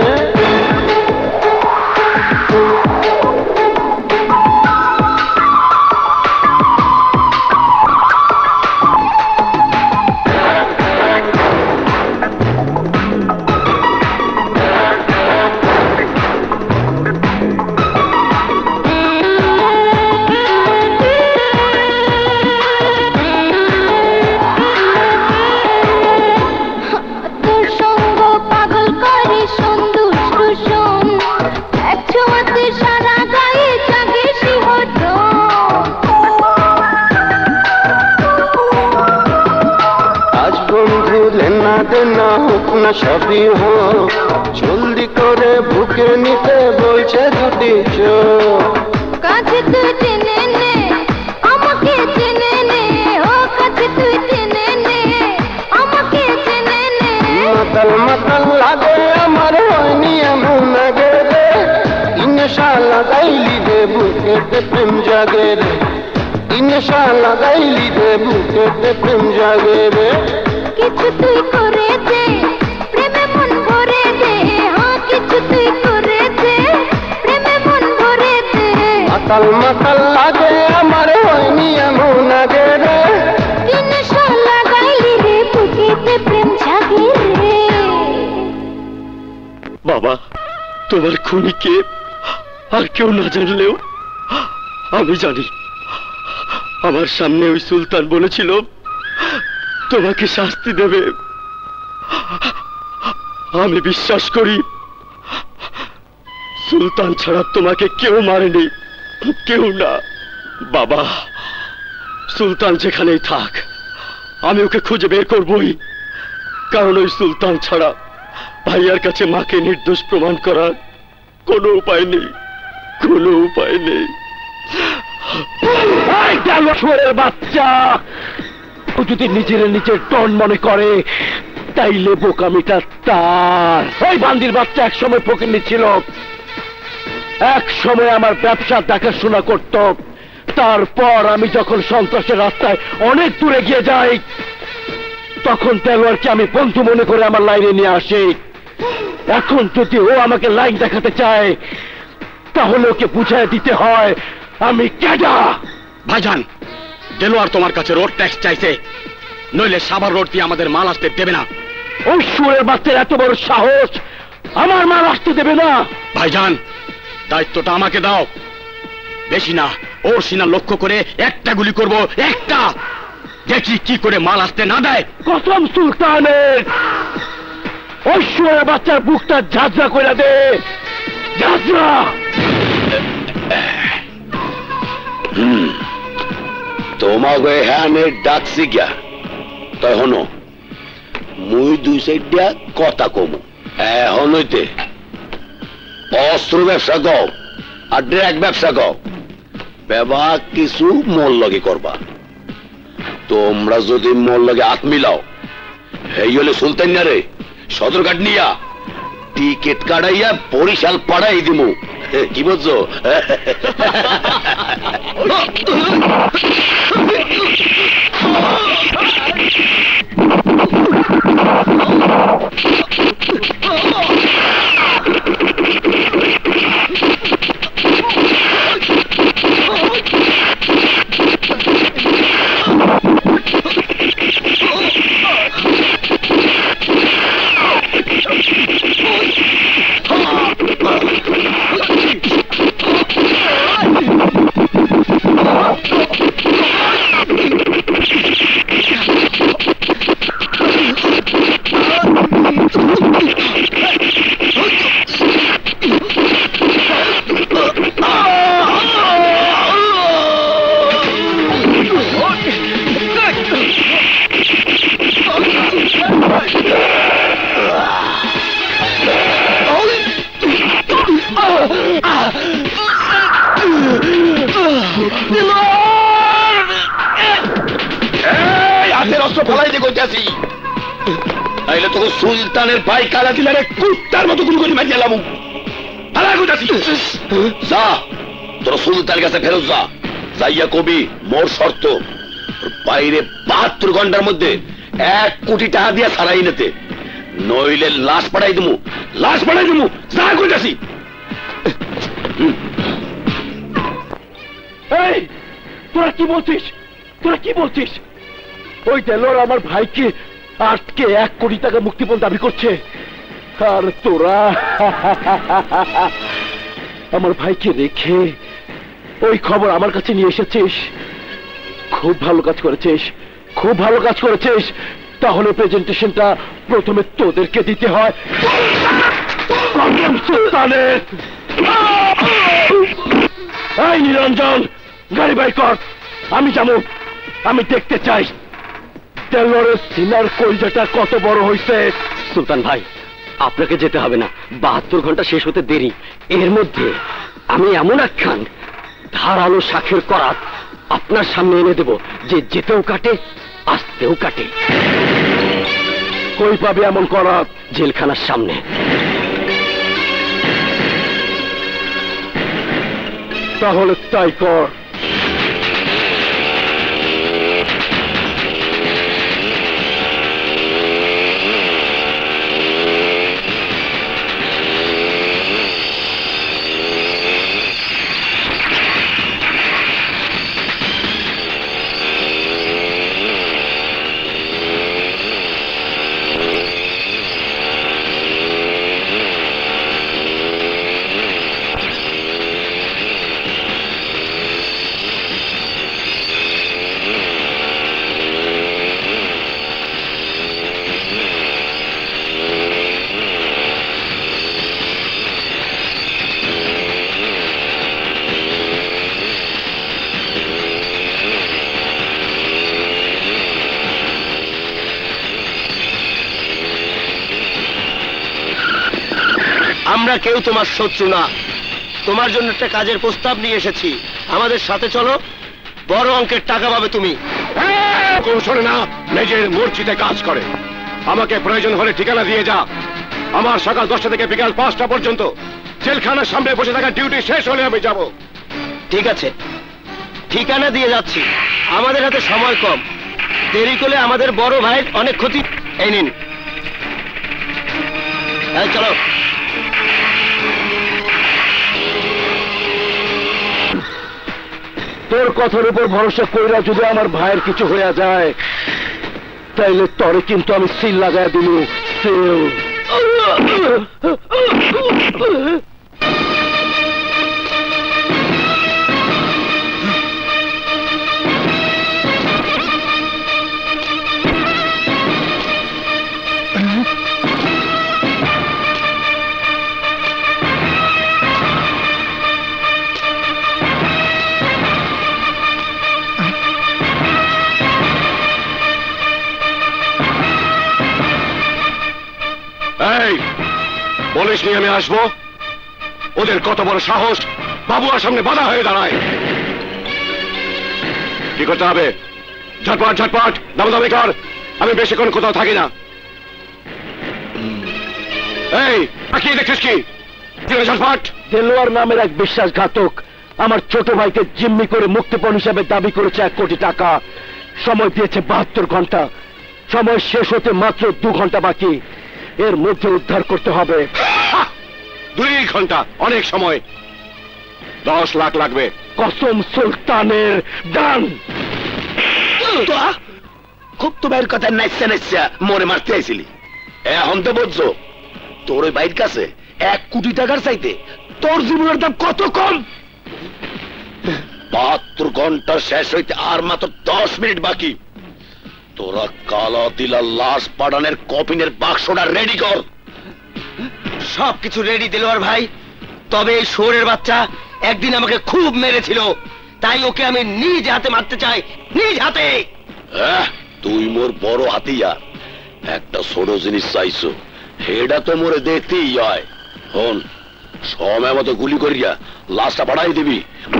তোর সঙ্গ পাগল করে সুন্দর সুষম, এক ছোঁয়াতে সারা গায়ে জাগে শিহরণ। আজ বন্ধু লেনা দেনা হোক না সবই হোক, জলদি করে বুকে নিতে বলছে দুটি চোখ। কাছে তুই টেনে নে, আমাকে চেনে নে, ও কাছে তুই টেনে নে, আমাকে চেনে নে। মাতাল মাতাল লাগে আমার হয়নি এমন আগে রে, কি নেশা লাগাইলি রে বুকেতে প্রেম জাগে রে, কি নেশা লাগাইলি রে বুকেতে প্রেম জাগে রে। কিছু তুই করে দে, প্রেমে মন ভরে দে, হ্যাঁ কিছু তুই করে দে, প্রেমে মন ভরে দে। মাতাল মাতাল লাগে আমার হয়নি এমন আগে রে, কি নেশা লাগাইলি রে বুকেতে প্রেম জাগে রে। বাবা, তোমার খুনিকে আর কেউ না জানলেও আমি জানি। আমার সামনে ওই সুলতান বলেছিল তোমাকে শাস্তি দেবে। আমি বিশ্বাস করি সুলতান ছাড়া তোমাকে কেউ মারেনি, কেউ না। বাবা, সুলতান যেখানেই থাক আমি ওকে খুঁজে বের করবই, কারণ ওই সুলতান ছাড়া ভাইয়ার কাছে মাকে নির্দোষ প্রমাণ করার কোনো উপায় নেই, কোনো উপায় নেই। শুয়োরের বাচ্চা, ও যদি নিজের নিজের টন মনে করে তাইলে বোকামিটা তার। ওই বান্দির বাচ্চা এক সময় ফকিন্নি ছিল, এক সময় আমার ব্যবসা দেখাশোনা করত। তারপর আমি যখন সন্ত্রাসের রাস্তায় অনেক দূরে গিয়ে যাই তখন তেলোয়ারকে আমি বন্ধু মনে করে আমার লাইনে নিয়ে আসি। এখন যদি ও আমাকে লাইন দেখাতে চায় তাহলে ওকে বুঝায় দিতে হয় আমি কেডা। ভাইজান, দেলোয়ার তোমার কাছে রোড ট্যাক্স চাইছে, নইলে সাভার রোড দিয়ে আমাদের মাল আসতে দেবে না। ওই শুয়োরের বাচ্চার এত বড় সাহস, আমার মাল আসতে দেবে না। ভাইজান, দায়িত্বটা আমাকে দাও। বেশি না, ওর সিনা লক্ষ্য করে একটা গুলি করব, একটা। দেখি কি করে মাল আসতে না দেয়। কসম সুলতানের, ঐশ্বরের বাচ্চার বুকটা ঝাঁঝরা করে দে, ঝাঁঝরা। তোমাকে হ্যানের ডাকছি গিয়া তখন মুই দুই সাইডটা কথা কমু। এখন হইতে অস্ত্র ব্যবসা কও আর ড্রাগ ব্যবসা কও, ব্যবা কিছু মোর লগে করবা। তোমরা যদি মোর লগে হাত মিলাও, এই হলে সুলতান রে সদরঘাট নিয়া টিকিট কাটাইয়া বরিশাল পাড়াই দিমু। কি বলছো? সুলতানের ভাই কালা দিলারে কুত্তার মতো গুলি করে মারিয়ে লাম। যা তোর সুলতানের কাছে ফেরত যা, যাইয়া কবি মোর শর্ত বাইরে বাহাত্তর ঘন্টার মধ্যে এক কোটি টাকা দিয়া ছাড়াই নিতে, নইলে লাশ পাঠাই দেবো, লাশ পাঠাই দেবো। যা কইতাছি। এই তোরা কি বলছিস? তোরা কি বলছিস? ওই টেলর আমার ভাইকে আটকে এক কোটি টাকা মুক্তিপণ দাবি করছে, আর তোরা আমার ভাইকে রেখে ওই খবর আমার কাছে নিয়ে এসেছিস। খুব ভালো কাজ করেছিস, খুব ভালো কাজ করেছিস। তাহলে প্রেজেন্টেশনটা প্রথমে তোদেরকে দিতে হয়। এই নিরঞ্জন, গাড়ি বাই কর, আমি যাবো। আমি দেখতে চাই টেলরের সিনার কলজাটা কত বড় হয়েছে। সুলতান ভাই, আপনাকে যেতে হবে না, বাহাত্তর ঘন্টা শেষ হতে দেরি। এর মধ্যে আমি এমন একখান ধারালো শাখের করাত আপনার সামনে এনে দেব যে যেতেও কাটে, আসতেও কাটে। কই পাবে এমন করাত? জেলখানার সামনে। তাহলে তাই কর। আমরা কেউ তোমার শত্রু না, তোমার জন্য একটা কাজের প্রস্তাব নিয়ে এসেছি। আমাদের সাথে চলো, বড় অঙ্কের টাকা পাবে তুমি। কৌশলে না, নিজের মর্জিতে কাজ করে। আমাকে প্রয়োজন হলে ঠিকানা দিয়ে যা। আমার সকাল দশটা থেকে বিকাল পাঁচটা পর্যন্ত জেলখানার সামনে বসে থাকা ডিউটি শেষ হলে আমি যাব। ঠিক আছে, ঠিকানা দিয়ে যাচ্ছি। আমাদের হাতে সময় কম, দেরি করলে আমাদের বড় ভাইয়ের অনেক ক্ষতি। এই নিন, চলো। তোর কথার উপর ভরসা কইরা যদি আমার ভাইয়ের কিছু হইয়া যায়, তাইলে তরে কিন্তু আমি সিল লাগায় দিল। এই বলিস নি আমি আসবো? ওদের কত বড় সাহস বাবুয়ার সামনে বাধা হয়ে দাঁড়ায়। কি করতে হবে? ঝটপট ঝটপট দামাদামি কর, আমি বেশিক্ষণ কোথাও থাকি না। এই তাকিয়ে দেখছিস কি? ঝটপট। দেলোয়ার নামের এক বিশ্বাসঘাতক আমার ছোট ভাইকে জিম্মি করে মুক্তিপণ হিসাবে দাবি করেছে এক কোটি টাকা। সময় দিয়েছে বাহাত্তর ঘন্টা, সময় শেষ হতে মাত্র দু ঘন্টা বাকি। এর মধ্যে উদ্ধার করতে হবে। দুই ঘন্টা অনেক সময়, দশ লাখ লাগবে। কসম সুলতানের দান। খুব তো ভাইয়ের কথা নাইসা নাইসা মরে মারতে আইছিলি, এখন তো বুঝছো তোর ওই ভাইয়ের কাছে এক কোটি টাকার চাইতে তোর জীবনের দাম কত কম। বাহাত্তর ঘন্টা শেষ হইতে আর মাত্র দশ মিনিট বাকি। তোরা কালা দিলা লাশ পাঠানের কপিনের বাক্সটা রেডি কর। সবকিছু রেডি দেলোয়ার ভাই, তবে এই শোরের বাচ্চা একদিন আমাকে খুব মেরেছিল, তাই ওকে আমি নিজ হাতে মারতে চাই, নিজ হাতে। হ্যাঁ, তুই মোর বড় হাতিয়ার, একটা ছোট জিনিস চাইছো, হেডা তো মোরে দেখতেই হয়। হন, সময় মতো গুলি করিয়া লাশটা পাঠাই দিবি।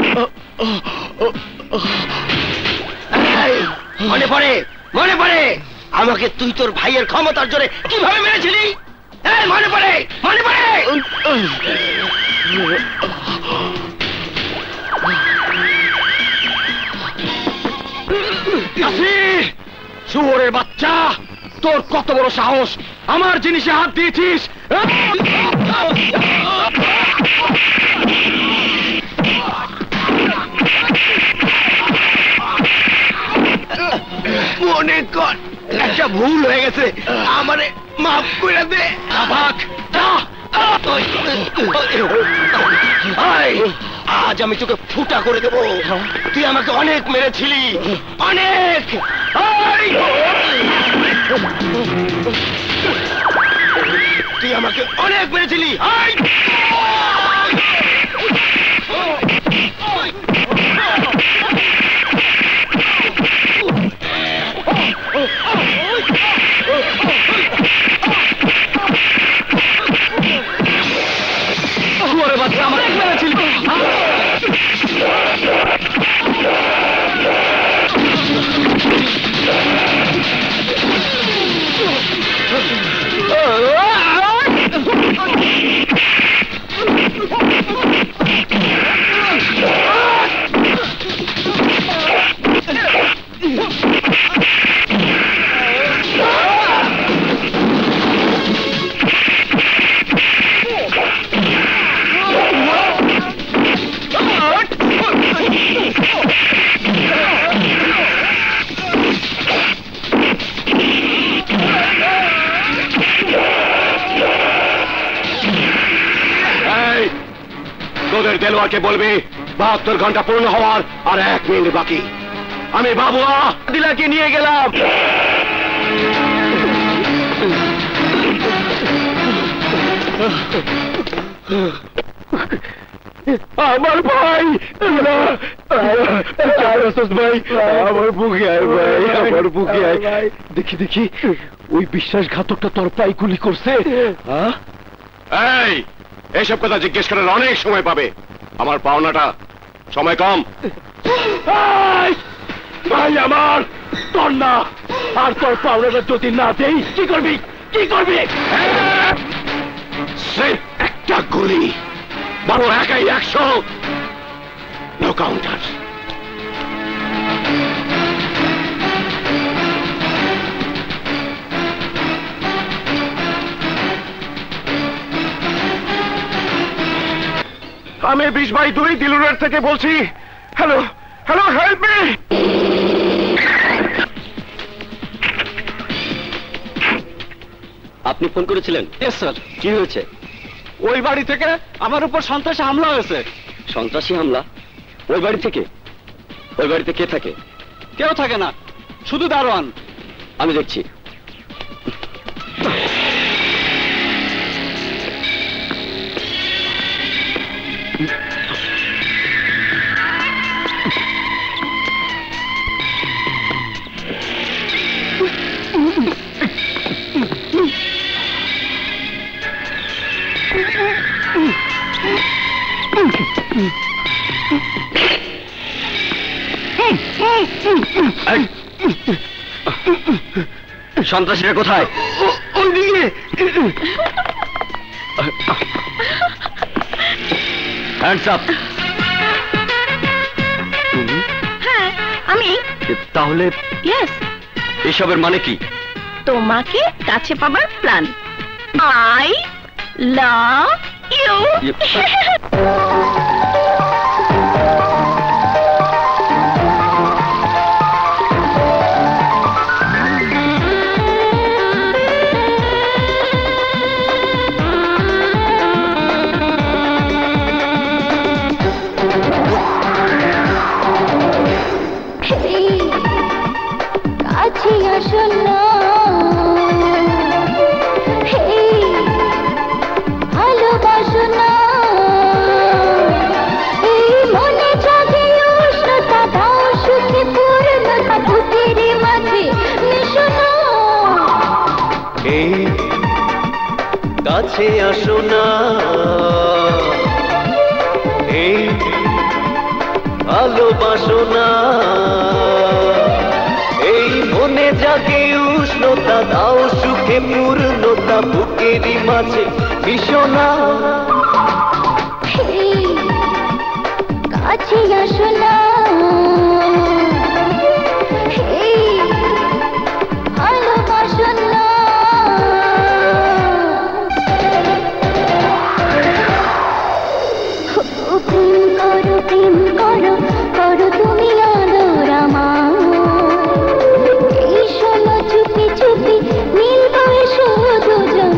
মনে পড়ে মনে পড়ে আমাকে তুই তোর ভাইয়ের ক্ষমতার জোরে কিভাবে মেরেছিলি? এই মনে পড়ে মনে পড়ে শুয়োরের বাচ্চা, তোর কত বড় সাহস আমার জিনিসে হাত দিয়েছিস? মনে কর একটা ভুল হয়ে গেছে, আমারে মাফ করে দে। আজ আমি তোকে ফুটা করে দেব। তুই আমাকে অনেক মেরেছিলি, অনেক। তুই আমাকে অনেক মেরেছিলি। বাচ্চা আমার মেরেছিল। তোদের দেলোয়ারকে বলবি বাহাত্তর ঘন্টা পূর্ণ হওয়ার আর এক মিনিট বাকি। আমি বাবুয়া দিলাকে নিয়ে গেলাম। আমার ভাই, ভাই আমার বুকে আয়, ভাই আমার বুকে আয়। দেখি দেখি ওই বিশ্বাসঘাতকটা তোর পায়ে গুলি করছে। এই এইসব কথা জিজ্ঞেস করার অনেক সময় পাবে, আমার পাওনাটা সময় কম। ভাই আমার, তোর না, আর তোর পাওনাটা যদি না দেই কি করবি? কি করবি? একটা গুলি, বড় একাই একশো, নো কাউন্টার। আমি বিশ বাই দুই দিলুরের থেকে বলছি। Hello hello, help me. আপনি ফোন করেছিলেন? Yes sir. কি হয়েছে? ওই বাড়ি থেকে আমার উপর সন্ত্রাসী হামলা হয়েছে। সন্ত্রাসী হামলা? ওই বাড়ি থেকে? ওই বাড়িতে কে থাকে? কেউ থাকে না, শুধু দারোয়ান। আমি দেখছি। সন্ত্রাসীরা কোথায়? ওইদিকে। Hands up. হ্যাঁ আমি। তাহলে ইয়েস, এসবের মানে কি? তোমাকে কাছে পাবার প্ল্যান। I love you. কাছে আসো না, ভালোবাসো না, এই মনে জাগে উষ্ণতা দাও, সুখে পূর্ণতা বুকের মাঝে মিশো না। এই কাছে আসো না, এই ভালোবাসো না, এই মনে জাগে উষ্ণতা দাও, সুখে পূর্ণতা বুকেরই মাঝে মিশো না। কাছে আসো না, ভালোবাসো না। প্রেম করো, প্রেম করো, করো তুমি আদর আমার। এই শোনো চুপি চুপি মিলবো এসো দুজন।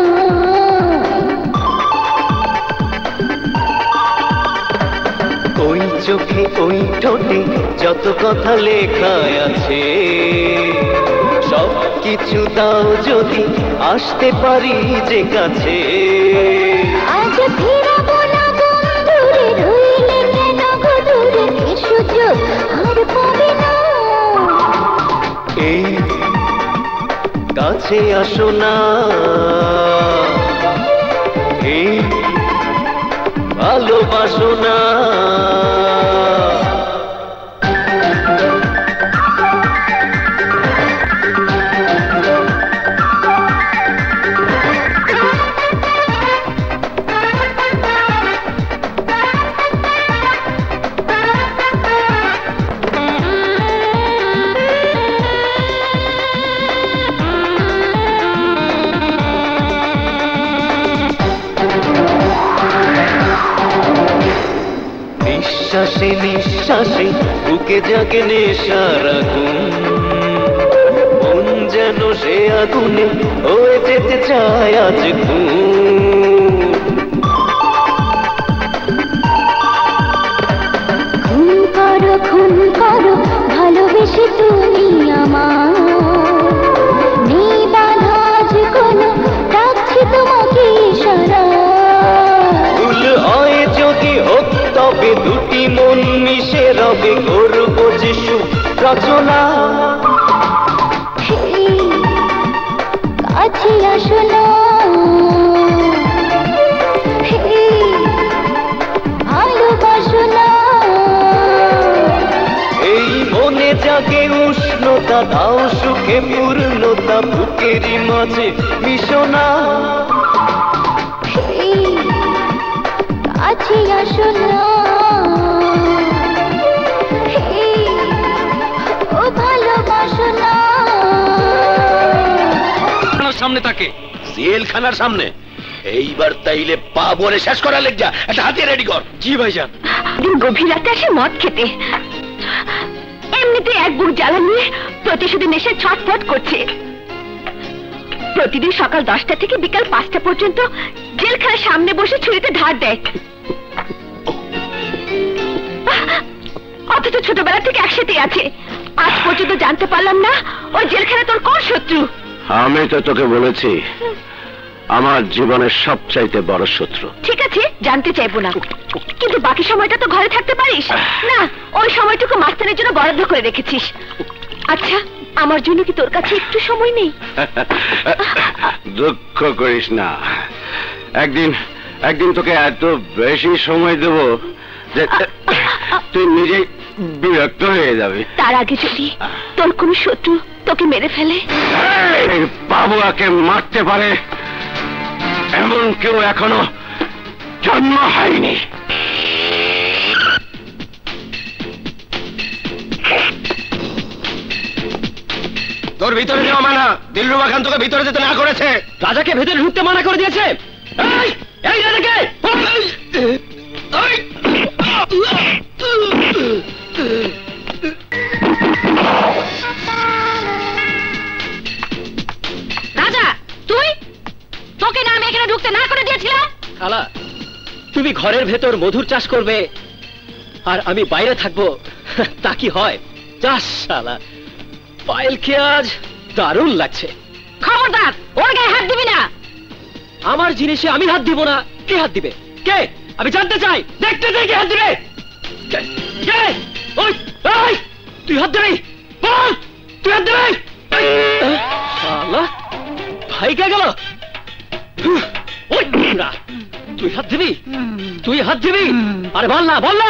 ওই চোখে ওই ঠোঁটে যত কথা লেখা আছে, সব কিছু দাও যদি আসতে পারি যে কাছে। আজ ফিরাবো না বন্ধুরে, রইলে কেন গো দূরে, এ সুযোগ আর পাবে না। এই কাছে আসো না, এই ভালোবাসো না। নিঃশ্বাসে নিঃশ্বাসে বুকে জাগে নেশার আগুন, মন যেন সে আগুনে হয়ে যেতে চায় আজ খুন। খুন করো, খুন করো, ভালোবেসে তুমি আমার। নেই বাধা আজ কোনো, ডাকছি তোমাকে ইশারা। ভুল হয় যদি হোক তবে দুটি মন মিশে রবে, করবো যে সুখ রচনা। কাছে আসো না, ভালোবাসো না। এই মনে জাগে উষ্ণতা দাও, সুখে পূর্ণতা বুকেরই মাঝে মিশো না। কাছে আসো না, ও ভালোবাসো না। সামনে তাকে জেলখানার সামনে এইবার তাইলে পা বলে শেষ করা লেগ যা, একটা হাতে রেডি কর। জি ভাইজান। দিন গভীর রাতে আসে মদ খেতে, এমনিতে এক বুক জ্বালা নিয়ে প্রতিশোধে নেশে ছটফট করছে। প্রতিদিন সকাল দশটা থেকে বিকাল পাঁচটা পর্যন্ত জেলখানার সামনে বসে ছুরিতে ধার দেয়। অথচ ছোটবেলা থেকে একসাথে আছে, আজ পর্যন্ত জানতে পারলাম না ওই জেলখানা তোর কোন শত্রু। আমি তো তোকে বলেছি আমার জীবনের সবচাইতে বড় শত্রু। ঠিক আছে, জানতে চাইবো না, কিন্তু বাকি সময়টা তো ঘরে থাকতে পারিস না। ওই সময়টুকু মাস্টারের জন্য বরাদ্দ করে রেখেছিস। আচ্ছা, আমার জন্য কি তোর কাছে একটু সময় নেই? দুঃখ করিস না, একদিন একদিন তোকে এত বেশি সময় দেব যে তুই নিজেই বিরক্ত হয়ে যাবে। তার আগে যদি তোর কোনো শত্রু তোকে মেরে ফেলে? এই বাবুয়াকে মারতে পারে এমন কেউ এখনো জন্ম হয়নি। তোর ভিতরে যাওয়া মানা, দিলরুবা খান তোকে ভিতরে যেতে না করেছে। রাজাকে ভেতরে ঢুকতে মানা করে দিয়েছে। এই, এই রাজাকে! রাজা, তুই? তোকে না আমি এখানে ঢুকতে না করে দিয়েছিলাম? খালা, তুমি ঘরের ভেতর মধুর চাষ করবে আর আমি বাইরে থাকবো, তা কি হয়? চাষ শালা, পায়েলকে আজ দারুণ লাগছে। খবরদার, ওর গায়ে হাত দিবি না। আমার জিনিসে আমি হাত দিব না, কে হাত দিবে? কে? আমি জানতে চাই, দেখতে চাই কে হাত দিবে। কে? কে? ওই, ওই, তুই হাত দিবি? বল, তুই হাত দিবি? শালা, ভাই কে গেল? ওই বুড়া, তুই হাত দিবি? তুই হাত দিবি? আরে বল না, বল না।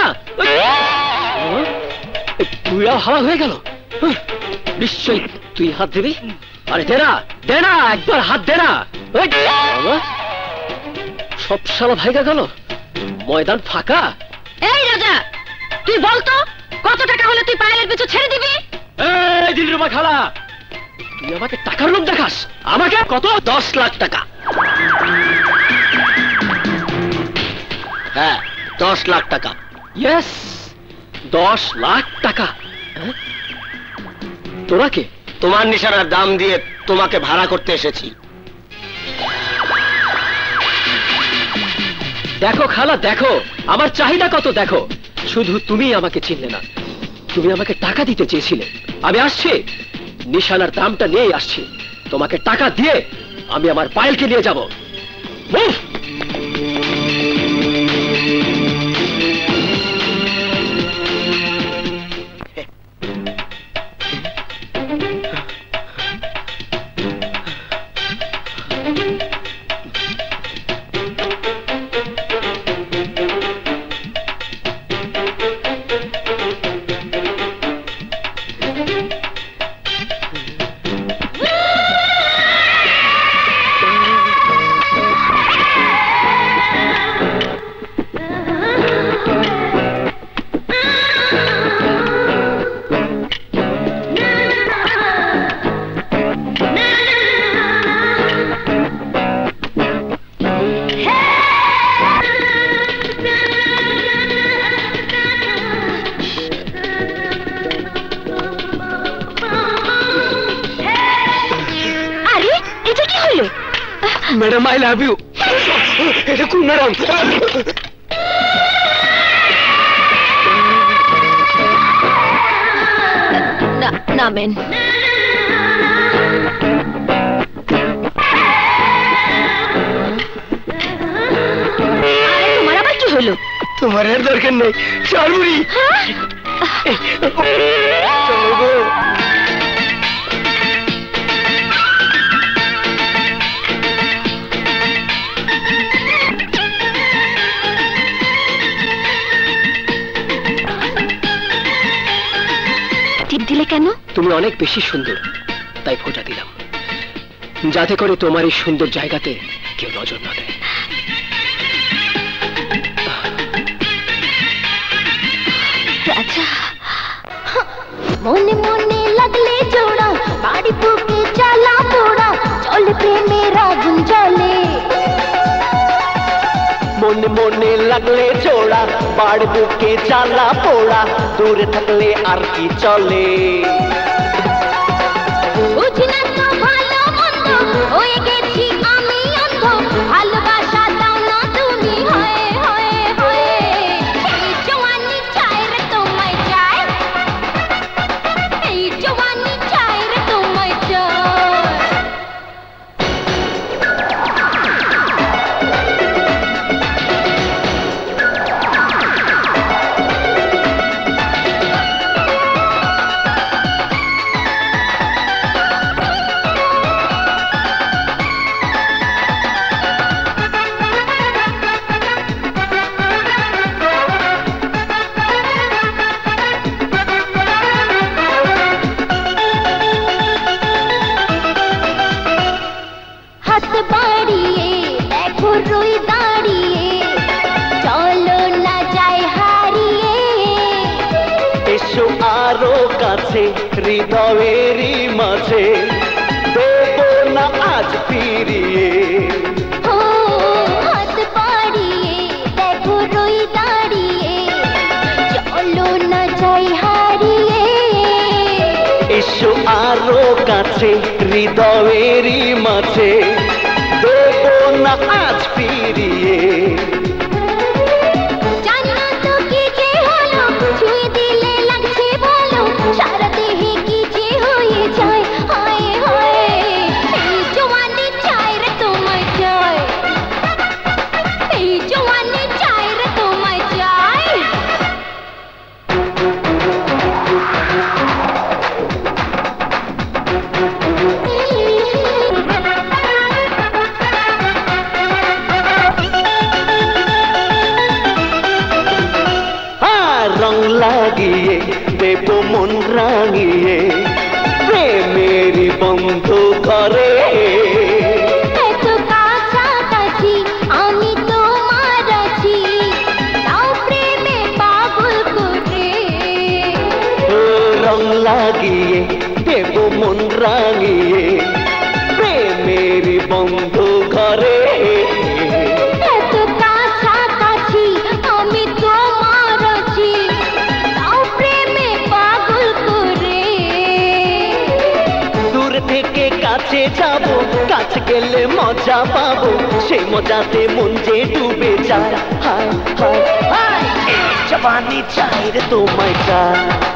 তুই হাওয়া হয়ে গেল। নিশ্চয়ই তুই হাত দিবি। আরে দে না, দে না, একবার হাত দে না। ওই শালা, সব শালা ভাইগা গেল, ময়দান ফাঁকা। এই রাজা, তুই বলতো কত টাকা হলে তুই পায়েলের পিছু ছেড়ে দিবি? এই দিলরুবা খালা, তুই আমাকে টাকার লোভ দেখাস? আমাকে কত? দশ লাখ টাকা। হ্যাঁ, দশ লাখ টাকা। ইয়েস, দশ লাখ টাকা। হ্যাঁ? তোরা কে? তোমার নিশানার দাম দিয়ে তোমাকে ভাড়া করতে এসেছি। দেখো খালা, দেখো আমার চাহিদা কত, দেখো। শুধু তুমি আমাকে চিনলে না, তুমি আমাকে টাকা দিতে চেয়েছিলে। আমি আসছি, নিশানার দামটা নিয়েই আসছি। তোমাকে টাকা দিয়ে আমি আমার পায়েলকে নিয়ে যাব। Move! Madam, I love you. এটা কোন ম্যাডাম? নামেন। তোমার আবার কি হলো? তোমার এর দরকার নেই, চালমুড়ি। চলো গো। টিপ দিলে কেন? তুমি অনেক বেশি সুন্দর, তাই ফোঁটা দিলাম, যাতে করে তোমার এই সুন্দর জায়গাতে কেউ নজর না দেয়। রাজা, মনে মনে লাগলে জোড়া, বাড়ি বুকে জ্বালা পোড়া, চলে প্রেমের আগুন জ্বলে। মনে মনে লাগলে জোড়া, বাড়ি বুকে জ্বালা পোড়া, দূরে থাকলে আর কি চলে। বুঝি না তো ভালো মন্দ, হয়ে গেছি আমি অন্ধ, ভালোবাসা দাও না তুমি হয়ে হয়ে হয়ে। এই জওয়ানি চায় রে তোমায় চায়, এই জওয়ানি চায় রে তোমায় চায়। পাড়িয়ে দেখো রই দাঁড়িয়ে চলো না যাই হারিয়ে এসো আরো কাছে হৃদয়েরই মাঝে দেব না আজ ফিরিয়ে ও হাত পাড়িয়ে দেখো রই দাঁড়িয়ে চলো না যাই হারিয়ে এসো আরো কাছে হৃদয়েরই মাঝে দেব না আজ ফিরিয়ে জানি না তো কি যে হলো ছুঁয়ে দিলে লাগছে ভালো সারা দেহে কি যে হয়ে যায় হায় হায় এই জওয়ানি চাই রে তোমায় চাই এই জওয়ানি চাই রে তোমায় চাই রং লাগিয়ে দেব মন রাঙিয়ে প্রেমেরই বন্ধ করে এত কাছাকাছি আমি তোমার আছি তাও প্রেমে পাগল করে রং লাগিয়ে দেব মন রাঙিয়ে প্রেমেরই বন্ধ করে এত কাছাকাছি আমি তোমার আছি তাও প্রেমে পাগল করে দূর থেকে কাছে যাব কাছে গেলে মজা পাবো সেই মজাতে মন যে ডুবে যায় হায় হায় হায় এই জবানি চাই রে তোমায় চাই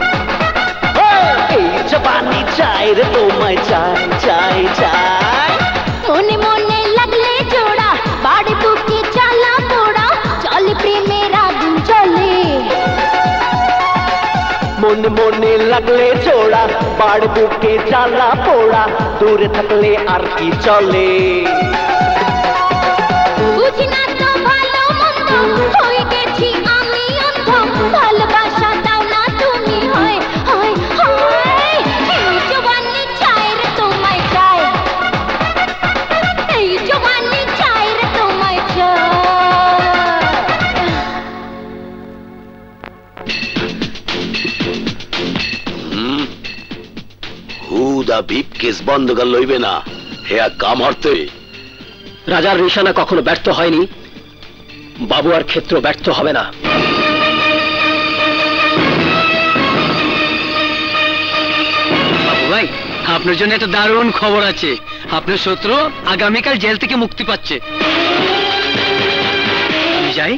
এই জবানি চাই রে তোমায় চাই চাই চাই মনে মনে লাগলে জোড়া বাড়ি বুকে জ্বালা পোড়া চলে প্রেমের আগুন চলে মনে মনে লাগলে জোড়া বাড় বুকে জ্বালা পোড়া দূরে থাকলে আর কি চলে বুঝি না তো ভালো মন্দ হয়ে গেছি আমি অন্ধ ভালোবাসা দাও না তুমি হয় হয় হয় এই জওয়ানি চাই রে তোমায় চাই এই জওয়ানি চাই রে তোমায় চাই হুদা ভিপ কেস বন্ধ কর লইবে না হেয়া কাম হরতে রাজার নিশানা কখনো ব্যর্থ হয়নি, বাবু আর ক্ষেত্র ব্যর্থ হবে না। বাবু ভাই, আপনার জন্য একটা দারুণ খবর আছে। আপনার শত্রু আগামীকাল জেল থেকে মুক্তি পাচ্ছে। আমি যাই।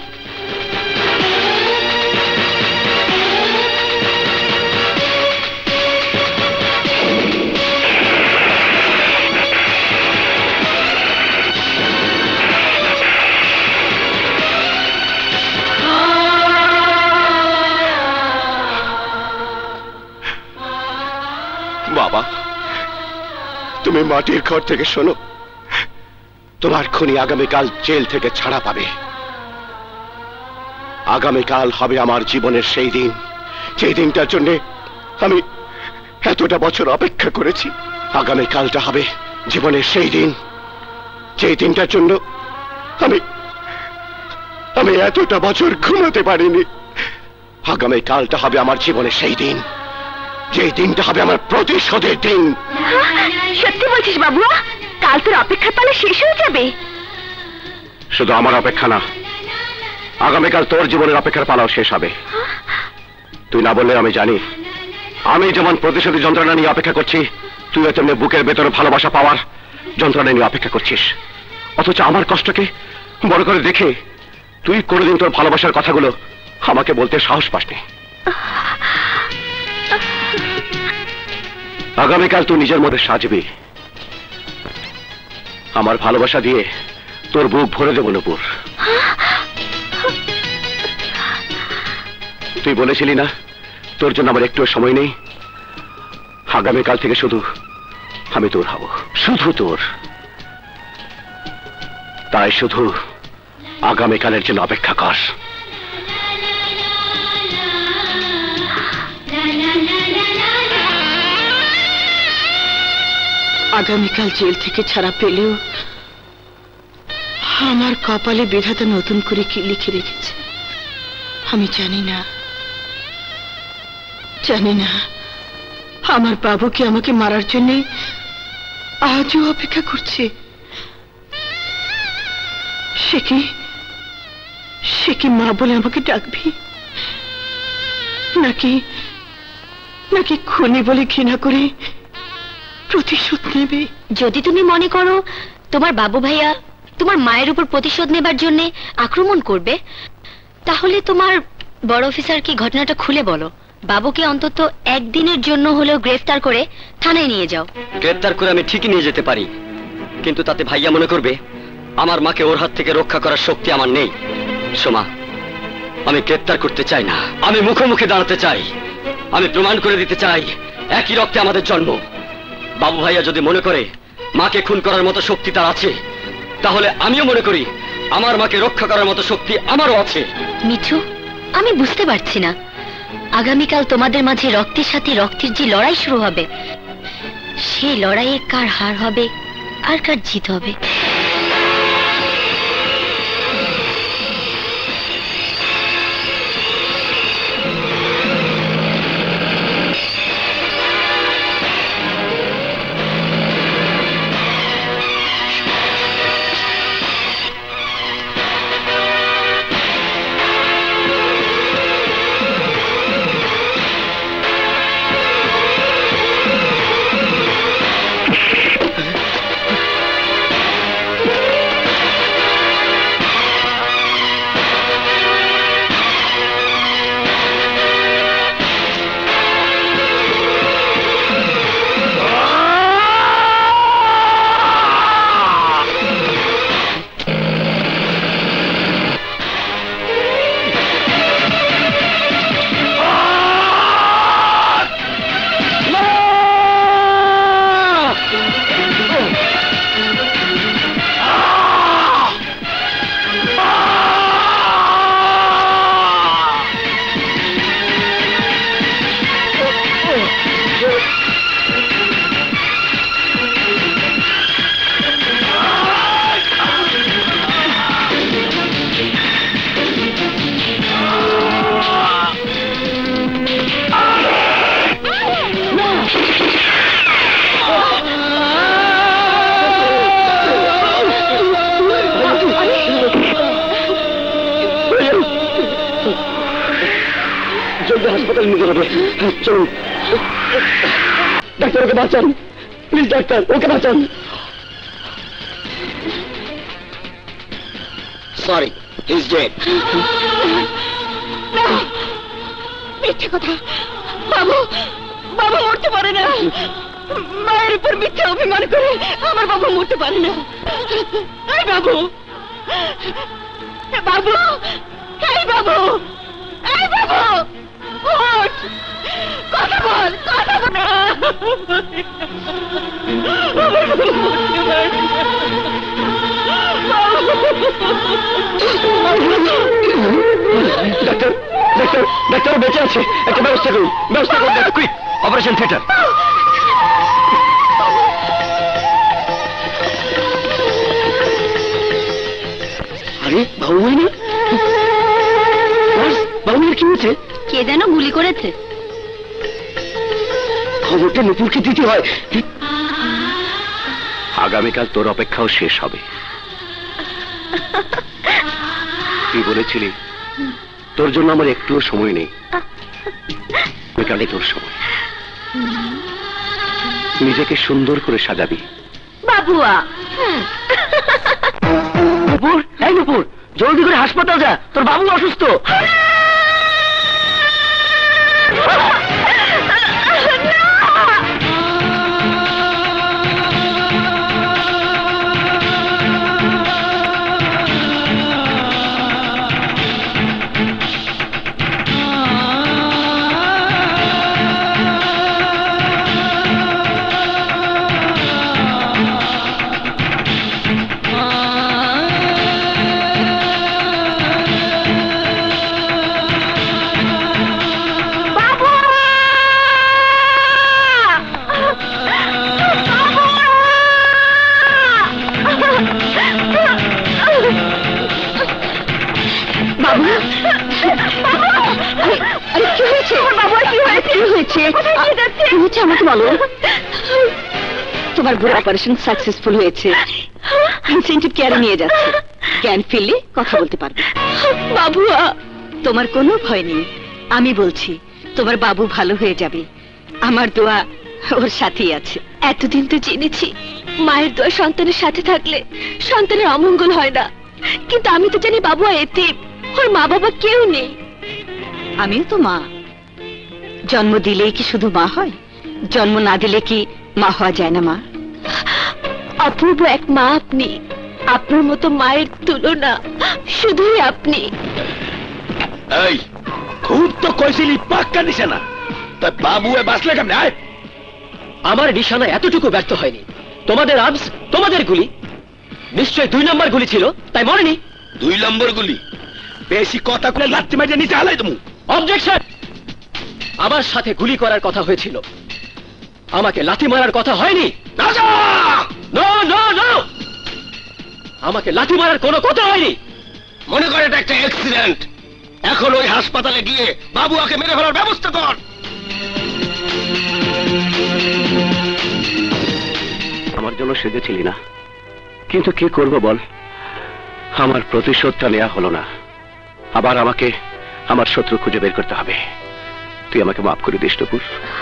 বাবা, তুমি মাটির ঘর থেকে শোনো, তোমার খুনি আগামীকাল জেল থেকে ছাড়া পাবে। আগামীকাল হবে আমার জীবনের সেই দিন, সেই দিনটার জন্য আমি এতটা বছর অপেক্ষা করেছি। আগামীকালটা হবে জীবনের সেই দিন, যে দিনটার জন্য আমি আমি এতটা বছর ঘুমাতে পারিনি। আগামীকালটা হবে আমার জীবনের সেই দিন, যে দিনটা হবে আমার প্রতিশোধের দিন। সত্যি বলছিস বাবু? কাল তোর অপেক্ষার পালা শেষ হয়ে যাবে। শুধু আমার অপেক্ষা না, আগামীকাল তোর জীবনের অপেক্ষার পালাও শেষ হবে। তুই না বললে আমি জানি, আমি যেমন প্রতিশোধী যন্ত্রণা নিয়ে অপেক্ষা করছি, তুইও তেমনি বুকের ভেতরে ভালোবাসা পাওয়ার যন্ত্রণা নিয়ে অপেক্ষা করছিস। অথচ আমার কষ্টকে বড় করে দেখে তুই কোনোদিন তোর ভালোবাসার কথাগুলো আমাকে বলতে সাহস পাসনি। আগামীকাল তুই নিজের মধ্যে সাজবি, আমার ভালোবাসা দিয়ে তোর বুক ভরে দেব নূপুর। তুই বলেছিলি না তোর জন্য আমার একটু সময় নেই? আগামীকাল থেকে শুধু আমি তোর হব, শুধু তোর। তাই শুধু আগামীকালের জন্য অপেক্ষা কর। আগামীকাল জেল থেকে ছাড়া পেলেও আমার কপালে বিধাতা নতুন করে কি লিখে রেখেছে আমি জানি না জানি না আমার বাবু কি আমাকে মারার জন্য আজও অপেক্ষা করছে সে কি সে কি মা বলে আমাকে ডাকবি নাকি নাকি খুনি বলে ঘৃণা করে প্রতিশোধ নেবে? যদি তুমি মনে করো তোমার বাবু ভাইয়া তোমার মায়ের উপর প্রতিশোধ নেবার জন্য আক্রমণ করবে, তাহলে তোমার বড় অফিসার কি ঘটনাটা খুলে বলো। বাবুকে অন্তত একদিনের জন্য হলেও গ্রেফতার করে থানায় নিয়ে যাও। গ্রেফতার করে আমি ঠিকই নিয়ে যেতে পারি, কিন্তু তাতে ভাইয়া মনে করবে আমার মাকে ওর হাত থেকে রক্ষা করার শক্তি আমার নেই। সোমা, আমি গ্রেফতার করতে চাই না, আমি মুখোমুখি দাঁড়াতে চাই। আমি প্রমাণ করে দিতে চাই একই রক্তে আমাদের জন্ম। বাবু ভাইয়া যদি মনে করে মাকে খুন করার মতো শক্তি তার আছে, তাহলে আমিও মনে করি আমার মাকে রক্ষা করার মতো শক্তি আমারও আছে। মিঠু, আমি বুঝতে পারছি না, আগামীকাল তোমাদের মাঝে রক্তের সাথে রক্তের যে লড়াই শুরু হবে, সেই লড়াইয়ে কার হার হবে আর কার জিত হবে। হাসপাতাল নিয়ে যাবে, চলুন। ডাক্তার, ওকে বাঁচান প্লিজ, ডাক্তার ওকে বাঁচান। Sorry, he is dead. মিথ্যে কথা, বাবু বাবু মরতে পারে না। মায়ের উপর মিথ্যে অভিমান করে আমার বাবু মরতে পারে না। এই বাবু, বাবু, এই বাবু, এই বাবু, ওঠ, কথা বল, কথা বল। ডাক্তার, ডাক্তার, ডাক্তার বেঁচে আছে, একটা ব্যবস্থা করুন, ব্যবস্থা করুন, কুইক, অপারেশন থিয়েটার। আরে বাবু হয়নি, বাবু কি হয়েছে? কে যেন গুলি করেছে। খবরটা নুপুরকে দিতে হয়। আগামীকাল তোর অপেক্ষাও শেষ হবে। তুই বলেছিলি তোর জন্য আমার একটুও সময় নেই, আগামীকালে তোর সময়। নিজেকে সুন্দর করে সাজাবি। বাবুয়া, নুপুর, এই নুপুর, জলদি করে হাসপাতাল যা, তোর বাবু অসুস্থ। বাবু কি হচ্ছে আমাকে বলো। তোমার বুড়ো অপারেশন সাকসেসফুল হয়েছে, ইনসেন্টিভ কেয়ারে নিয়ে যাচ্ছে, জ্ঞান ফিরলে কথা বলতে পারবে। বাবুয়া, তোমার কোনো ভয় নেই, আমি বলছি তোমার বাবু ভালো হয়ে যাবে, আমার দোয়া ওর সাথেই আছে। এতদিন তো জেনেছি মায়ের দোয়া সন্তানের সাথে থাকলে সন্তানের অমঙ্গল হয় না, কিন্তু আমি তো জানি বাবুয়া এতিম, ওর মা বাবা কেউ নেই। আমিও তো মা, জন্ম দিলেই কি শুধু মা হয়? জন্ম না দিলে কি মা হওয়া যায় না? মা অপূর্ব এক মা আপনি, আপনার মতো মায়ের তুলনা শুধুই আপনি। এই খুব তো কইছিলি পাক্কা নিশানা, তা বাবু এ বাঁচলে কেমনে? আয়, আমার নিশানা এতটুকু ব্যর্থ হয়নি। তোমাদের আর্মস, তোমাদের গুলি নিশ্চয় দুই নম্বর গুলি ছিল, তাই মরেনি। দুই নম্বর গুলি? বেশি কথা করে লাত্তি মাইরে নিচে হালাই তুমি। অবজেকশন! আমার সাথে গুলি করার কথা হয়েছিল, আমাকে লাথি মারার কথা হয়নি। নো নো নো, আমাকে লাথি মারার কোনো কথা হয়নি। মনে করে এটা একটা অ্যাক্সিডেন্ট। এখন ওই হাসপাতালে গিয়ে বাবুয়াকে মেরে ফেলার ব্যবস্থা কর। আমার জন্য সেজেছিলি না, কিন্তু কি করব বল, আমার প্রতিশোধটা নেওয়া হলো না। আবার আমাকে আমার শত্রু খুঁজে বের করতে হবে। তুই আমাকে মাফ করে দিস টুকুর।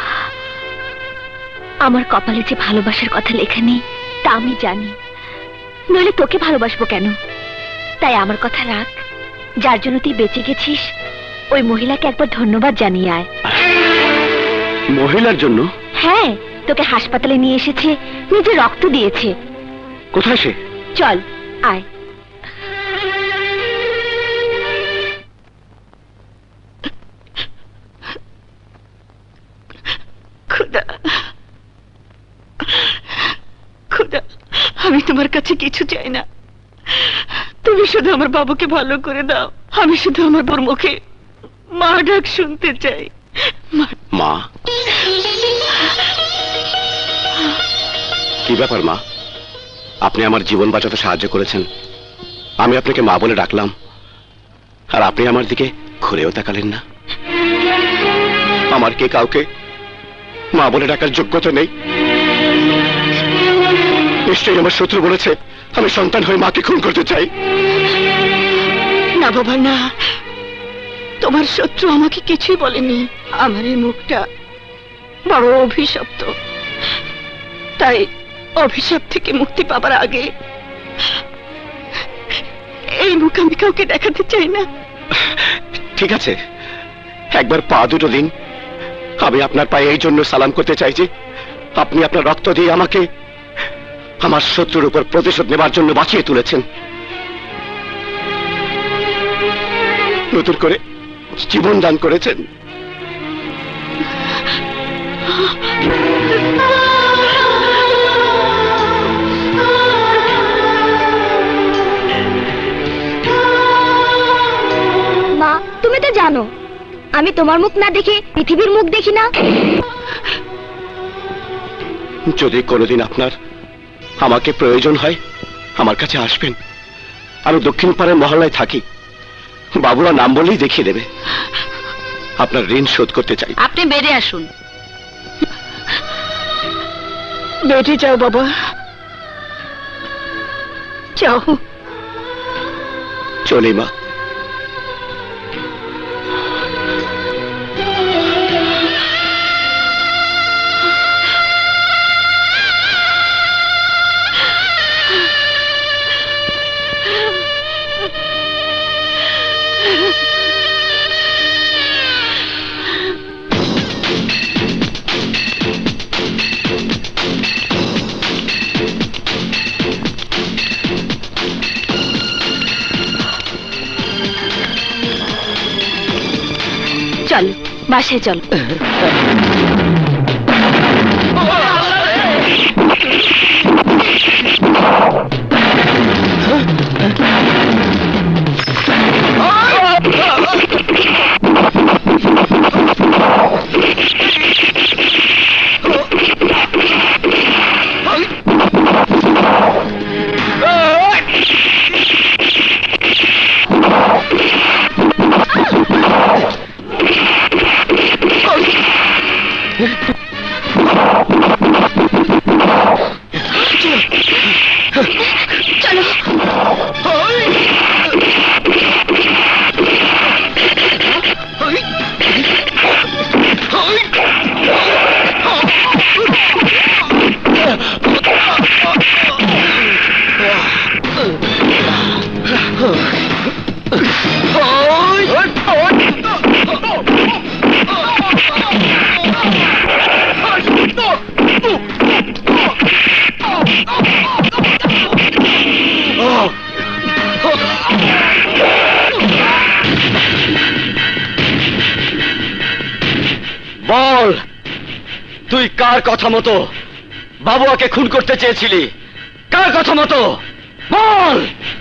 আমার কপালে যে ভালোবাসার কথা লেখা নেই তা আমি জানি, নইলে তোকে ভালোবাসবো কেন? তাই আমার কথা রাখ, যার জন্য তুই বেঁচে গেছিস ওই মহিলাকে একবার ধন্যবাদ জানিয়ে আয়। মহিলার জন্য? হ্যাঁ, তোকে হাসপাতালে নিয়ে এসেছে, নিজে রক্ত দিয়েছে। কোথায় সে? চল আয়। খোদা, খোদা, আমি তোমার কাছে কিছু চাই না, তুমি শুধু আমার বাবুকে ভালো করে দাও। আমি শুধু আমার বর মুখে মা ডাক শুনতে চাই। মা? কি ব্যাপার মা, আপনি আমার জীবন বাঁচাতে সাহায্য করেছেন, আমি আপনাকে মা বলে ডাকলাম, আর আপনি আমার দিকে ঘুরেও তাকালেন না। আমার কে কাউকে মা বলে ডাকার যোগ্যতা নেই? নিশ্চয়ই আমার শত্রু বলেছে আমি সন্তান হয়ে মাকে খুন করতে চাই। না বাবা না, তোমার শত্রু আমাকে কিছুই বলেনি। আমার এই মুখটা বড় অভিশপ্ত, তাই অভিশাপ থেকে মুক্তি পাবার আগে এই মুখ আমি কাউকে দেখাতে চাই না। ঠিক আছে, একবার পা দুটো দিন, আমি আপনার পায়ে এই জন্য সালাম করতে চাই যে আপনি আপনার রক্ত দিয়ে আমাকে আমার শত্রুর উপর প্রতিশোধ নেবার জন্য বাঁচিয়ে তুলেছেন, নতুন করে জীবন দান করেছেন। মা, তুমি তো জানো আমি তোমার মুখ না দেখে পৃথিবীর মুখ দেখি না। যদি কোনোদিন আপনার আমাকে প্রয়োজন হয় আমার কাছে আসবেন। আমি দক্ষিণ পাড়ার মহল্লায় থাকি, বাবুরা নাম বললেই দেখিয়ে দেবে। আপনার ঋণ শোধ করতে চাই। আপনি বেড়ে আসুন। বেড়ে যাও বাবা, যাও। চলি মা। চল বাসায় চল। বল, তুই কার কথা মতো বাবুয়াকে খুন করতে চেয়েছিলি? কার কথা মতো বল।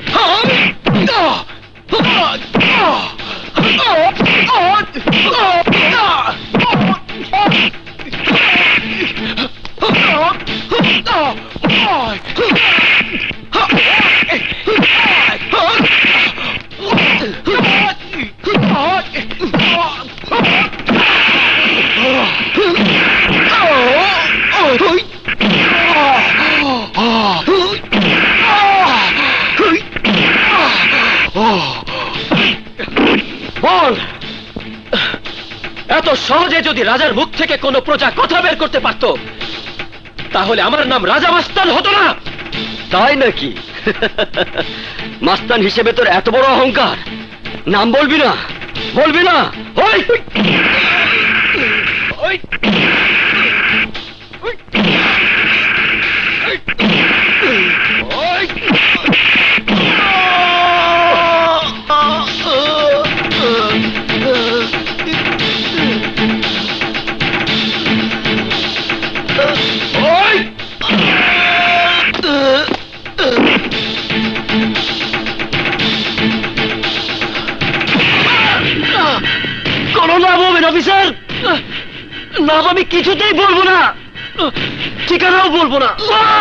বল, এত সহজে যদি রাজার মুখ থেকে কোনো প্রজা কথা বের করতে পারত, তাহলে আমার নাম রাজা মাস্তান হতো না। তাই নাকি? মাস্তান হিসেবে তোর এত বড় অহংকার? নাম বলবি না, বলবি না? ওই ওই কোনো নাম হবেন অফিসার? নাম আমি কিছুতেই বলবো না, ঠিকানাও বলবো না।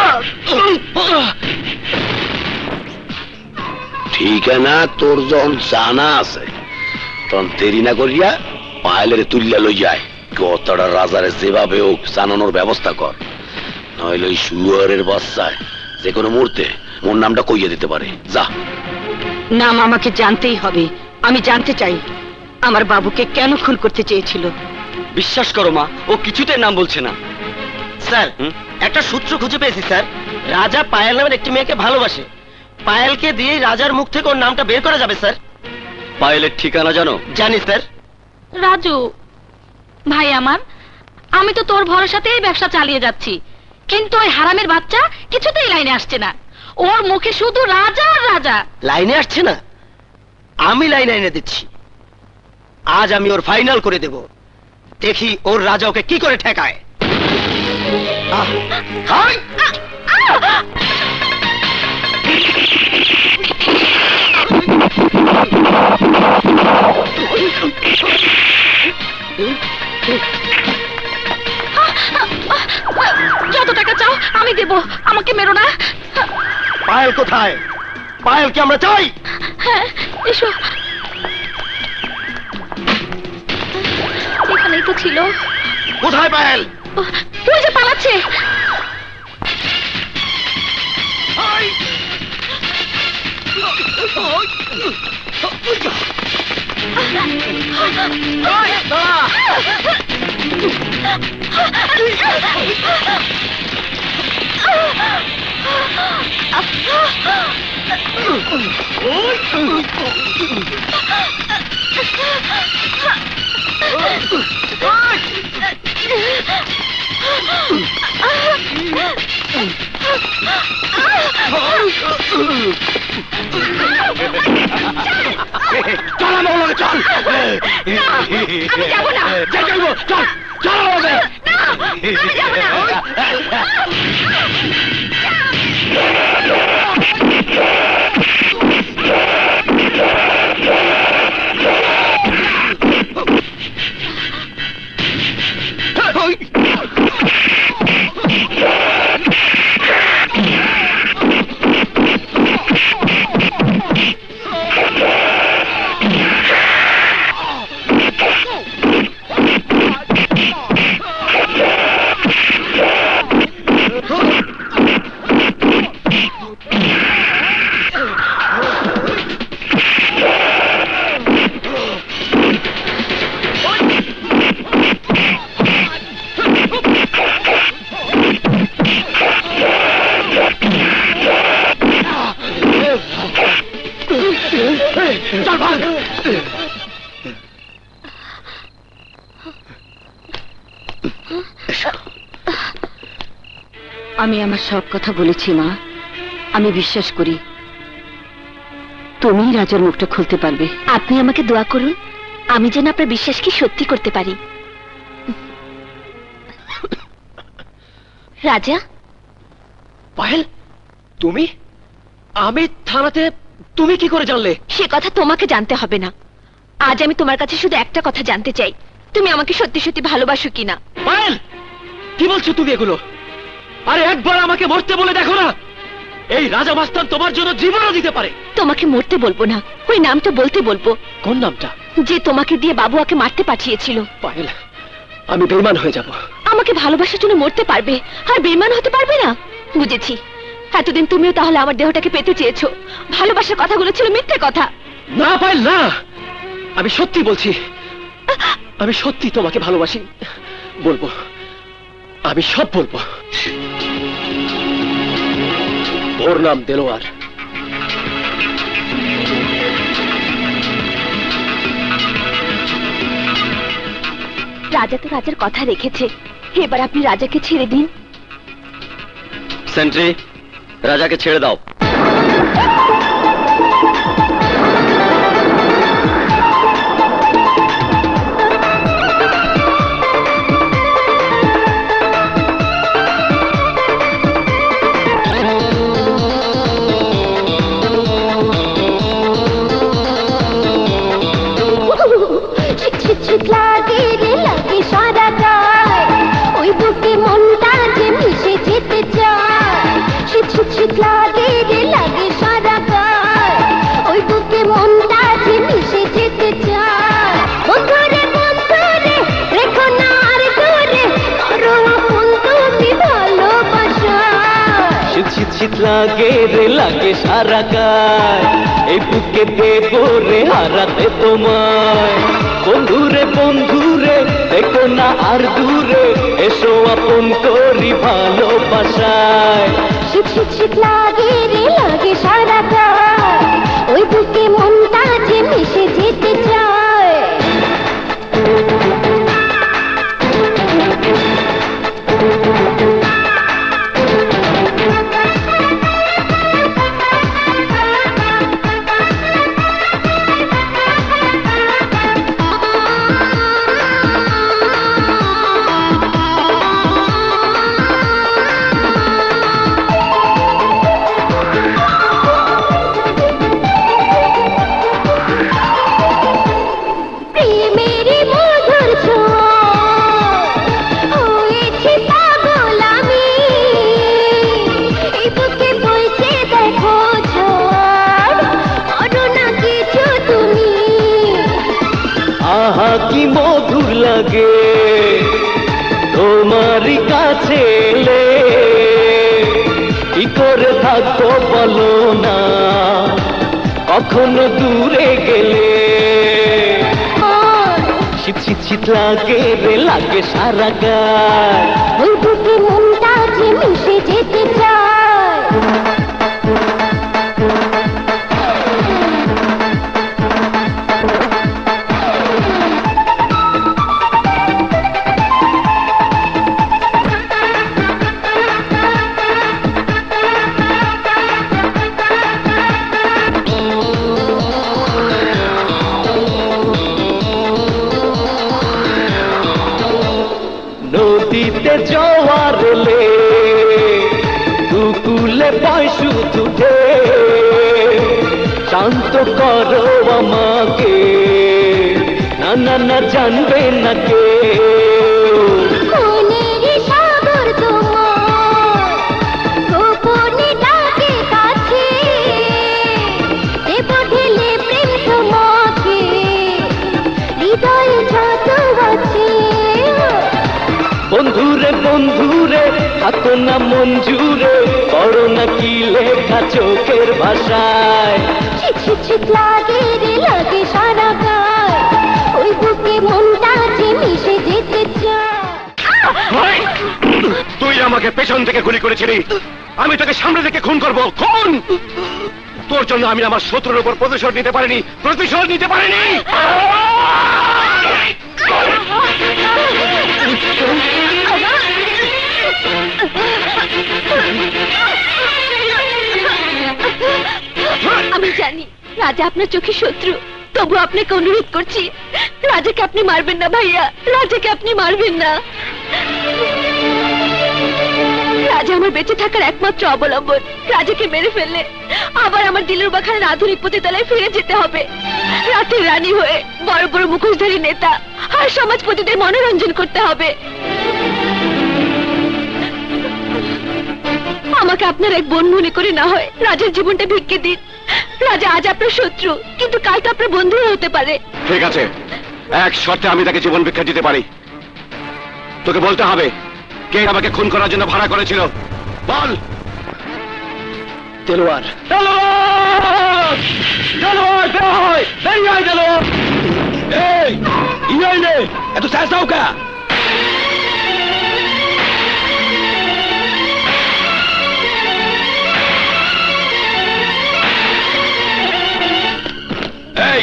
ঠিকানা তোর যখন জানা আছে তখন দেরি না করিয়া পায়েলের তুল্লা লই যায়, কথাটা রাজারে যেভাবে হোক জানানোর ব্যবস্থা কর, নইলে ওই শুয়ারের বাচ্চায় যে কোনো মুহূর্তে মোর নামটা কইয়া দিতে পারে। যা। নাম আমাকে জানতেই হবে। আমি জানতে চাই আমার বাবুকে কেন খুন করতে চেয়েছিল। বিশ্বাস করো মা, ও কিছুতে নাম বলছে না। স্যার, একটা সূত্র খুঁজে পেয়েছি স্যার। রাজা পায়েল নামের একটি মেয়েকে ভালোবাসে। পায়েলকে দিয়ে রাজার মুখ থেকে ওর নামটা বের করা যাবে স্যার। পায়েলের ঠিকানা জানো? জানি স্যার। রাজু ভাই আমার, আমি তো তোর ভরসাতেই ব্যবসা চালিয়ে যাচ্ছি, কিন্তু ওই হারামের বাচ্চা কিছুতেই লাইনে আসছে না। ওর মুখে শুধু রাজা আর রাজা। লাইনে আসছে না? আমি লাইনে এনে দিচ্ছি। আজ আমি ওর ফাইনাল করে দেব, দেখি ওর রাজা ওকে কি করে ঠেকায়। আহ, হাই! যত টাকা চাও আমি দেব, আমাকে মেরো না। পায়েল কোথায়? পায়েলকে আমরা চাই। হ্যাঁ, এসো। এখানেই তো ছিল। কোথায় পায়েল? ওই যে পালাচ্ছে। চল আমার লগে চল। আমি যাবো না। চল চল চল হবে। আমি যাবো না। আমি আমার সব কথা বলেছি মা। আমি বিশ্বাস করি তুমি রাজার মুখটা খুলতে পারবে। আপনি আমাকে দোয়া করুন, আমি যেন আপনার বিশ্বাসকে সত্যি করতে পারি। রাজা। পায়েল, তুমি? আমি থানাতে, তুমি কি করে জানলে? সে কথা তোমাকে জানতে হবে না। আজ আমি তোমার কাছে শুধু একটা কথা জানতে চাই, তুমি আমাকে সত্যি সত্যি ভালোবাসো কিনা। পায়েল, কি বলছো তুমি এগুলো? আরে একবার আমাকে মরতে বলে দেখো না, এই রাজা মাস্তান তোমার জন্য জীবনও দিতে পারে। তোমাকে মরতে বলবো না, ওই নামটা বলতে বলবো। কোন নামটা? যে তোমাকে দিয়ে বাবুয়াকে মারতে পাঠিয়েছিল। পায়েল, আমি বেঈমান হয়ে যাব। আমাকে ভালোবাসার জন্য মরতে পারবে আর বেঈমান হতে পারবে না? বুঝেছি, এতদিন তুমিও তাহলে আমার দেহটাকে পেতে চেয়েছো। ভালোবাসার কথাগুলো ছিল মিথ্যে কথা। না পায়েল না, আমি সত্যি বলছি, আমি সত্যি তোমাকে ভালোবাসি। বলবো, আমি সব বলবো। ওর নাম দেলোয়ার। রাজা তো রাজার কথা রেখেছে, এবার আপনি রাজাকে ছেড়ে দিন। সেন্ট্রি, রাজাকে ছেড়ে দাও। লাগে রে লাগে সারা গায়, ওই বুকে মনটা যে মিশে যেতে চায়। শীত শীত শীত লাগে রে লাগে সারা গায়, ওই বুকে মনটা যে মিশে যেতে চায়। বন্ধুরে বন্ধুরে রেখো না আর দূরে, করো আপন তুমি ভালোবাসা। শীত শীত শীত লাগে রে লাগে সারা গায়, এই বুকে দেবো রে হারাতে তোমায়। বন্ধুরে বন্ধুরে দেখো না আর দূরে, এসো আপন করি ভালোবাসায়। শীত শীত শীত লাগে রে লাগে সারা গায়, ওই বুকে মনটা যে মিশে যেতে চায়। কি মধুর লাগে তোমারই কাছে এলে, কি করে থাকবো বলো না কখনো দূরে গেলে। শীত শীত শীত লাগে রে লাগে সারা গায়, ওই বুকে মনটা যে মিশে যেতে চায়। নদীতে জোয়ার এলে দুকুলে বয়সু তুঠে, শান্ত করো আমাকে, না না না জানবে না কে। সাগর তোমার গোপনে ডাকে কাছে, দেব ঢেলে প্রেম তোমাকে, হৃদয়ে যত আছে। বন্ধুরে বন্ধুরে থাকো না মন জুড়ে, করো না কি লেখা চোখের ভাষায়। শীত শীত শীত লাগে রে লাগে সারা গায়, ওই বুকে মনটা যে মিশে যেতে চায়। তুই আমাকে পেছন থেকে গুলি করেছিলি, আমি তোকে সামনে থেকে খুন করবো। খুন! তোর জন্য আমি আমার শত্রুর উপর প্রতিশোধ নিতে পারিনি, প্রতিশোধ নিতে পারিনি। আমি জানি রাজা আপনার চোখে শত্রু, তবু আপনাকে অনুরোধ করছি, রাজাকে আপনি মারবেন না ভাইয়া, রাজাকে আপনি মারবেন না। রাজা আমার বেঁচে থাকার একমাত্র অবলম্বন। রাজাকে মেরে ফেললে আবার আমার দিলরুবা খানের আধুনিক পতিতালয়ে ফিরে যেতে হবে, রাতের রানী হয়ে বড় বড় মুখোশধারী নেতা আর সমাজপতিদের মনোরঞ্জন করতে হবে। আমাকে আপনার এক বোন মনে করে না হয় রাজার জীবনটা ভিক্ষে দিন। রাজা আজ আপনার শত্রু, কিন্তু কাল তো আপনার বন্ধু হতে পারে। ঠিক আছে, এক শর্তে আমি তাকে জীবন ভিক্ষা দিতে পারি। তোকে বলতে হবে কে আমাকে খুন করার জন্য ভাড়া করেছিল, বল। দেলোয়ার দেলোয়ার দেলোয়ার বেরোয় বেরিয়ে আয় দেলোয়ার। এই ইয়ে নে এত চেঁচাও কা? এই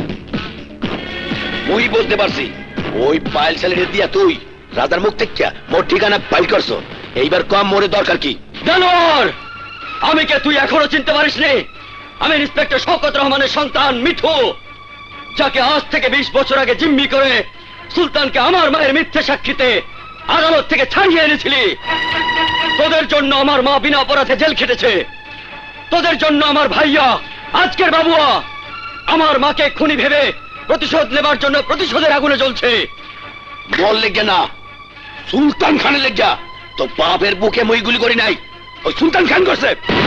মুই বুঝতে পারছি ওই পাইল ছেলেকে দিয়া তুই রাজার মুখ থেকে মোর ঠিকানা পাইল করছো। এইবার কম মোরে দরকার কি? দেলোয়ার, আমি কে তুই এখনো চিনতে পারিস নি? আমি ইন্সপেক্টর শওকত রহমানের সন্তান মিঠু, যাকে আজ থেকে বিশ বছর আগে জিম্মি করে সুলতানকে আমার মায়ের মিথ্যে সাক্ষীতে আদালত থেকে ছাড়িয়ে এনেছিলি। তোদের জন্য আমার মা বিনা অপরাধে জেল খেটেছে। তোদের জন্য আমার ভাইয়া আজকের বাবুয়া আমার মাকে খুনি ভেবে প্রতিশোধ নেবার জন্য প্রতিশোধের আগুনে জ্বলছে। বল লেগে না, সুলতান খানের লেগা। তো বাপের বুকে মই গুলি করি নাই, ওই সুলতান খান করছে।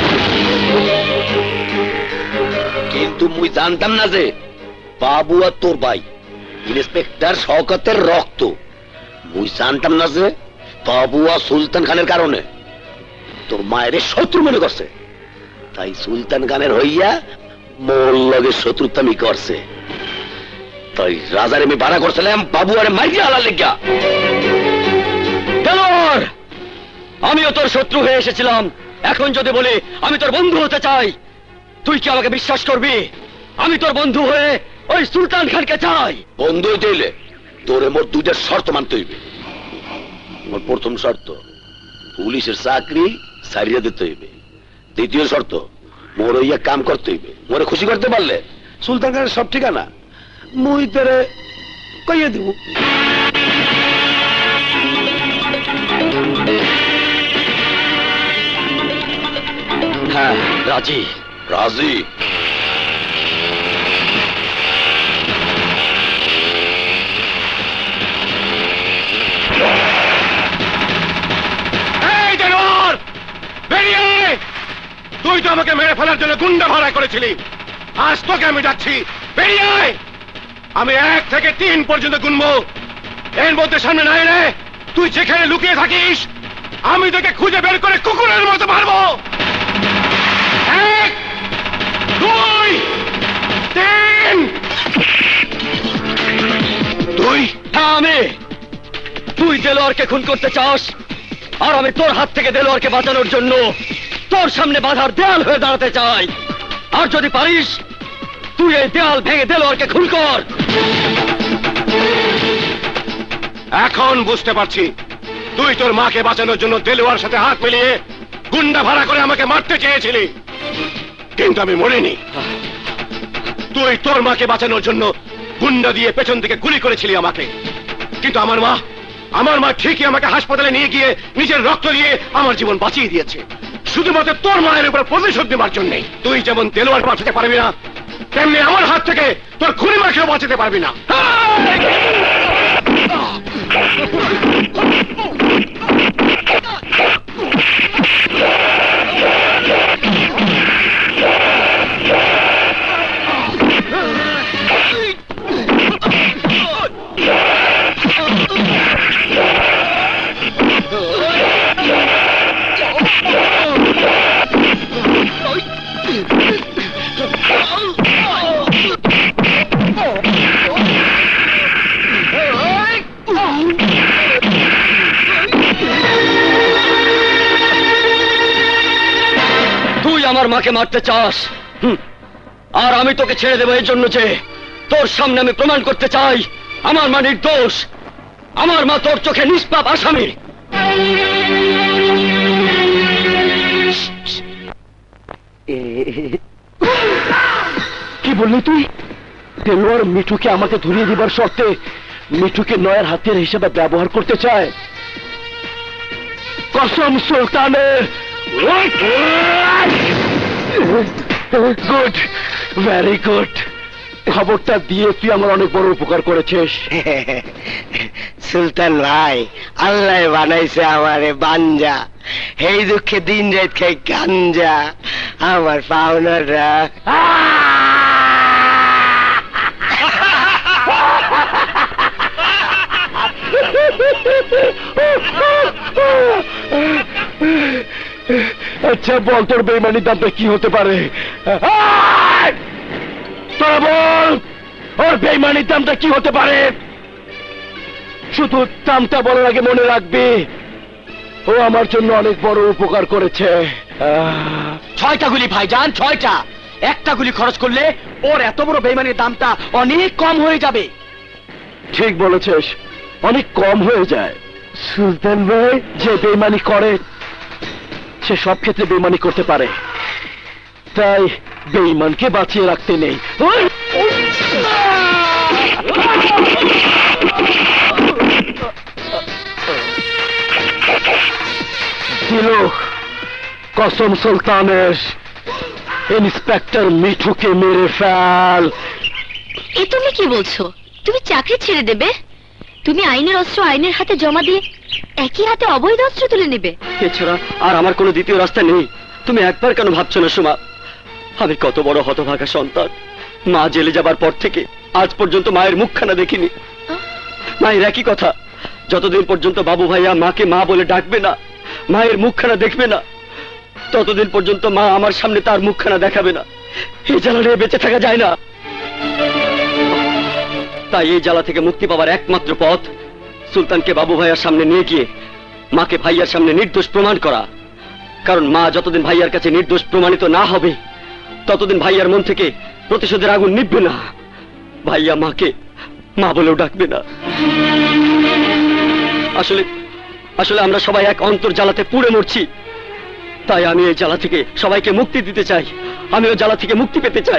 কিন্তু মুই জানতাম না যে বাবু আর তোর ভাই ইন্সপেক্টর শওকতের রক্ত। মুই জানতাম না যে বাবু আর সুলতান খানের কারণে তোর মায়ের শত্রু মনে করছে। তাই সুলতান খানের হইয়া মোর লগে শত্রুতামি করছে। তাই রাজার আমি ভাড়া করছিলাম বাবু আরে মাইকে আলার লেগা। দেলোয়ার, আমিও তোর শত্রু হয়ে এসেছিলাম। এখন যদি বলি আমি তোর বন্ধু হতে চাই, তুই কি আমাকে বিশ্বাস করবি? আমি তোর বন্ধু হয়ে ওই সুলতান খানকে চাই। বন্ধু হইতে হইলে তোরে মোর দুইটা শর্ত মানতে হইবে। মোর প্রথম শর্ত, পুলিশের চাকরি ছাড়িয়ে দিতে হইবে। দ্বিতীয় শর্ত, মোর হইয়া কাম করতে হইবে। মোরে খুশি করতে পারলে সুলতান খানের সব ঠিকানা মুই তেরে কইয়ে দিব। হ্যাঁ, রাজি। রাজি? এই দেলোয়ার, বেরিয়ে আয়। তুই তো আমাকে মেরে ফেলার জন্য গুন্ডা ভাড়া করেছিলি, আজ তোকে আমি ডাকছি, বেরিয়ে আয়। আমি এক থেকে তিন পর্যন্ত গুনবো, এর মধ্যে সামনে না এলে তুই যেখানে লুকিয়ে থাকিস আমি তোকে খুঁজে বের করে কুকুরের মতো মারবো। এক, দুই, তিন। তুই? হ্যাঁ, আমি। তুই দেলোয়ারকে খুন করতে চাস, আর আমি তোর হাত থেকে দেলোয়ারকে বাঁচানোর জন্য তোর সামনে বাধার দেয়াল হয়ে দাঁড়াতে চাই। আর যদি পারিস তুই এই দেয়াল ভেঙে দেলোয়ারকে খুন কর। এখন বুঝতে পারছি তুই তোর মাকে বাঁচানোর জন্য দেলোয়ার সাথে হাত মিলিয়ে গুন্ডা ভাড়া করে আমাকে মারতে চেয়েছিলি, কিন্তু আমি মরিনি। তুই তোর মাকে বাঁচানোর জন্য গুন্ডা দিয়ে পেছন থেকে গুলি করেছিলি আমাকে, কিন্তু আমার মা আমার মা ঠিকই আমাকে হাসপাতালে নিয়ে গিয়ে নিজের রক্ত দিয়ে আমার জীবন বাঁচিয়ে দিয়েছে, শুধুমাত্র তোর মায়ের উপর প্রতিশোধ নেবার জন্য। তুই যেমন দেলোয়ার বাঁচাতে পারবি না, তেমনি আমার হাত থেকে তোর খুনি মাকেও বাঁচাতে পারবি না। আমার মাকে মারতে চাস, আর আমি তোকে ছেড়ে দেবো এই জন্য যে তোর সামনে আমি প্রমাণ করতে চাই আমার মা নির্দোষ, আমার মা তোর চোখে নিষ্পাপ আসামি। কি বললি তুই? দেলোয়ার মিঠুকে আমাকে ধরিয়ে দিবার শর্তে মিঠুকে নয়ের হাতিয়ার হিসেবে ব্যবহার করতে চায়? কসম সুলতানের। Good, very good. খবরটা দিয়ে তুই আমার অনেক বড় উপকার করেছিস। সুলতান ভাই, আল্লাহ বানাইছে আমারে বাঞ্জা, এই দুঃখে দিন রাত খাই গাঞ্জা, আমার পাওনারা। আচ্ছা বল, তোর বেইমানির দামটা কি হতে পারে? তোরা বল, ওর বেইমানির দামটা কি হতে পারে? শুধু দামটা বলার আগে মনে রাখবি, ও আমার জন্য অনেক বড় উপকার করেছে। ছয়টা গুলি ভাইজান, ছয়টা। একটা গুলি খরচ করলে ওর এত বড় বেইমানির দামটা অনেক কম হয়ে যাবে। ঠিক বলেছিস, অনেক কম হয়ে যায়। সুলতান ভাই, যে বেইমানি করে সে সব ক্ষেত্রে বেইমানি করতে পারে, তাই বেইমানকে বাঁচিয়ে রাখতে নেই। দিল কসম সুলতানের, ইন্সপেক্টর মিঠুকে মেরে ফেল। এ তুমি কি বলছো? তুমি চাকরি ছেড়ে দেবে? তুমি আইনের অস্ত্র আইনের হাতে জমা দিয়ে একই হাতে অবৈধ অস্ত্র তুলে নেবে? এছাড়া আর আমার কোনো দ্বিতীয় রাস্তা নেই। তুমি একবার কেন ভাবছো না সুমা? আমি কত বড় হতভাগা সন্তান। মা জেলে যাবার পর থেকে আজ পর্যন্ত মায়ের মুখখানা দেখিনি। মায়ের একই কথা, যতদিন পর্যন্ত বাবু ভাইয়া মাকে মা বলে ডাকবে না, মায়ের মুখখানা দেখবে না, ততদিন পর্যন্ত মা আমার সামনে তার মুখখানা দেখাবে না। এই জ্বালা নিয়ে বেঁচে থাকা যায় না। তাই এই জ্বালা থেকে মুক্তি পাওয়ার একমাত্র পথ সুলতানকে বাবু ভাইয়ার সামনে নিয়ে গিয়ে মাকে ভাইয়ার সামনে নির্দোষ প্রমাণ করা। কারণ মা যতদিন ভাইয়ার কাছে নির্দোষ প্রমাণিত না হবে, ততদিন ভাইয়ার মন থেকে প্রতিশোধের আগুন নিভবে না। ভাইয়া মাকে মা বলেও ডাকবে না। আসলে আসলে আমরা সবাই এক অন্তর জ্বালাতে পুড়ে মরছি। তাই আমি এই জ্বালা থেকে সবাইকে মুক্তি দিতে চাই। আমি ওই জ্বালা থেকে মুক্তি পেতে চাই।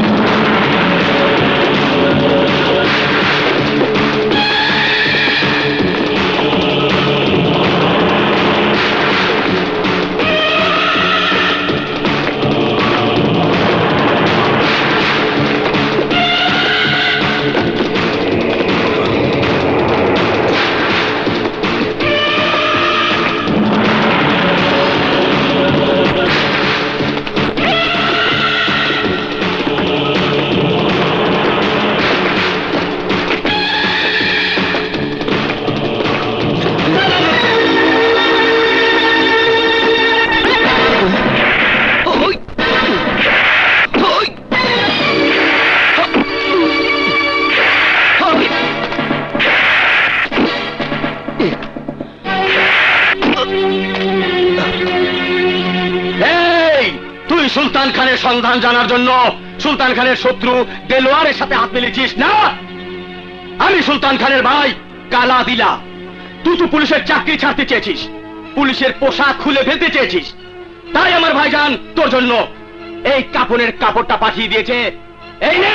সুলতান খানের সন্ধান জানার জন্য সুলতান খানের শত্রু দেলোয়ারের সাথে হাত মিলিয়েছিস না? আমি সুলতান খানের ভাই কালা দিলা। তুই তো পুলিশের চাকরি ছাড়তে চেয়েছিস, পুলিশের পোশাক খুলে ফেলতে চেয়েছিস। তাই আমার ভাইজান তোর জন্য এই কাপড়ের কাপড়টা পাঠিয়ে দিয়েছে। এই নে।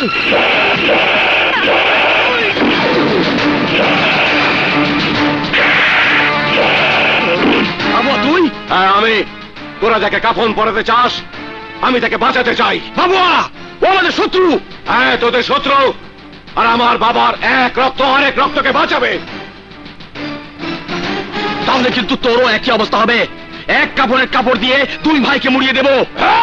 তুই? হ্যাঁ আমি। তোরা যাকে কাফন পরাতে চাস আমি তাকে বাঁচাতে চাই। বাবুয়া ও আমাদের শত্রু। হ্যাঁ তোদের শত্রু, আর আমার বাবার এক রক্ত আরেক রক্তকে বাঁচাবে। তাহলে কিন্তু তোরও একই অবস্থা হবে। এক কাপড়ের কাপড় দিয়ে দুই ভাইকে মুড়িয়ে দেব।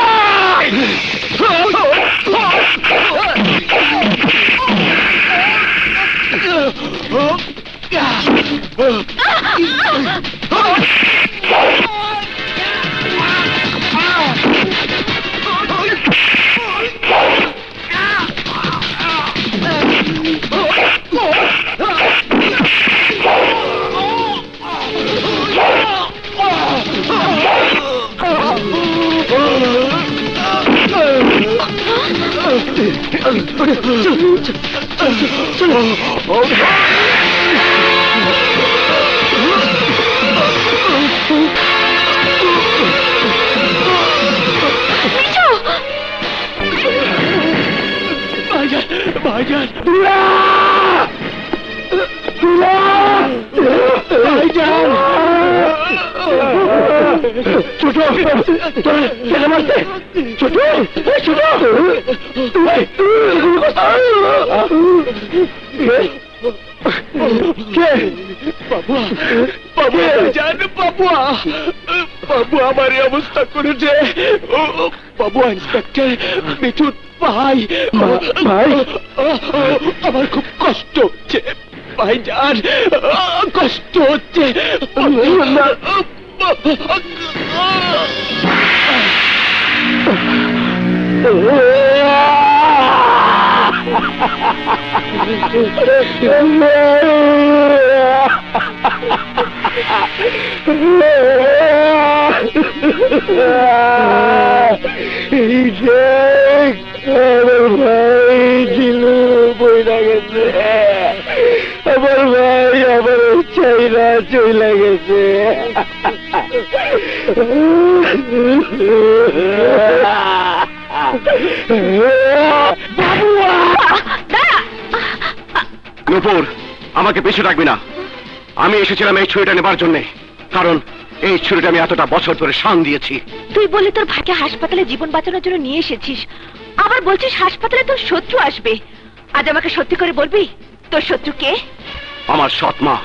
ভাইজান ভাইজান ছোট কেন মারতে? ছোট ছোট বাবুয়া বাবুয়া জান বাবুয়া বাবুয়া আমার এই অবস্থা করেছে। বাবুয়া ইন্সপেক্টর মিঠুন ভাই ভাই আমার খুব কষ্ট হচ্ছে ভাইজান, কষ্ট হচ্ছে। এই দেখ আমার ভাই দিলু বইলা গেছে, আমার ভাই আমার চাইলা চইলা গেছে। নূপুর আমাকে পিছু রাখবি না। আমি এসেছিলাম এই ছুরিটা নেবার জন্য, কারণ এই ছুরিটা আমি এতটা বছর ধরে শান দিয়েছি। তুই বললি তোর ভাইকে হাসপাতালে জীবন বাঁচানোর জন্য নিয়ে এসেছিস, আবার বলছিস হাসপাতালে তোর শত্রু আসবে। আজ আমাকে সত্যি করে বলবি তোর শত্রু কে? আমার সৎ মা।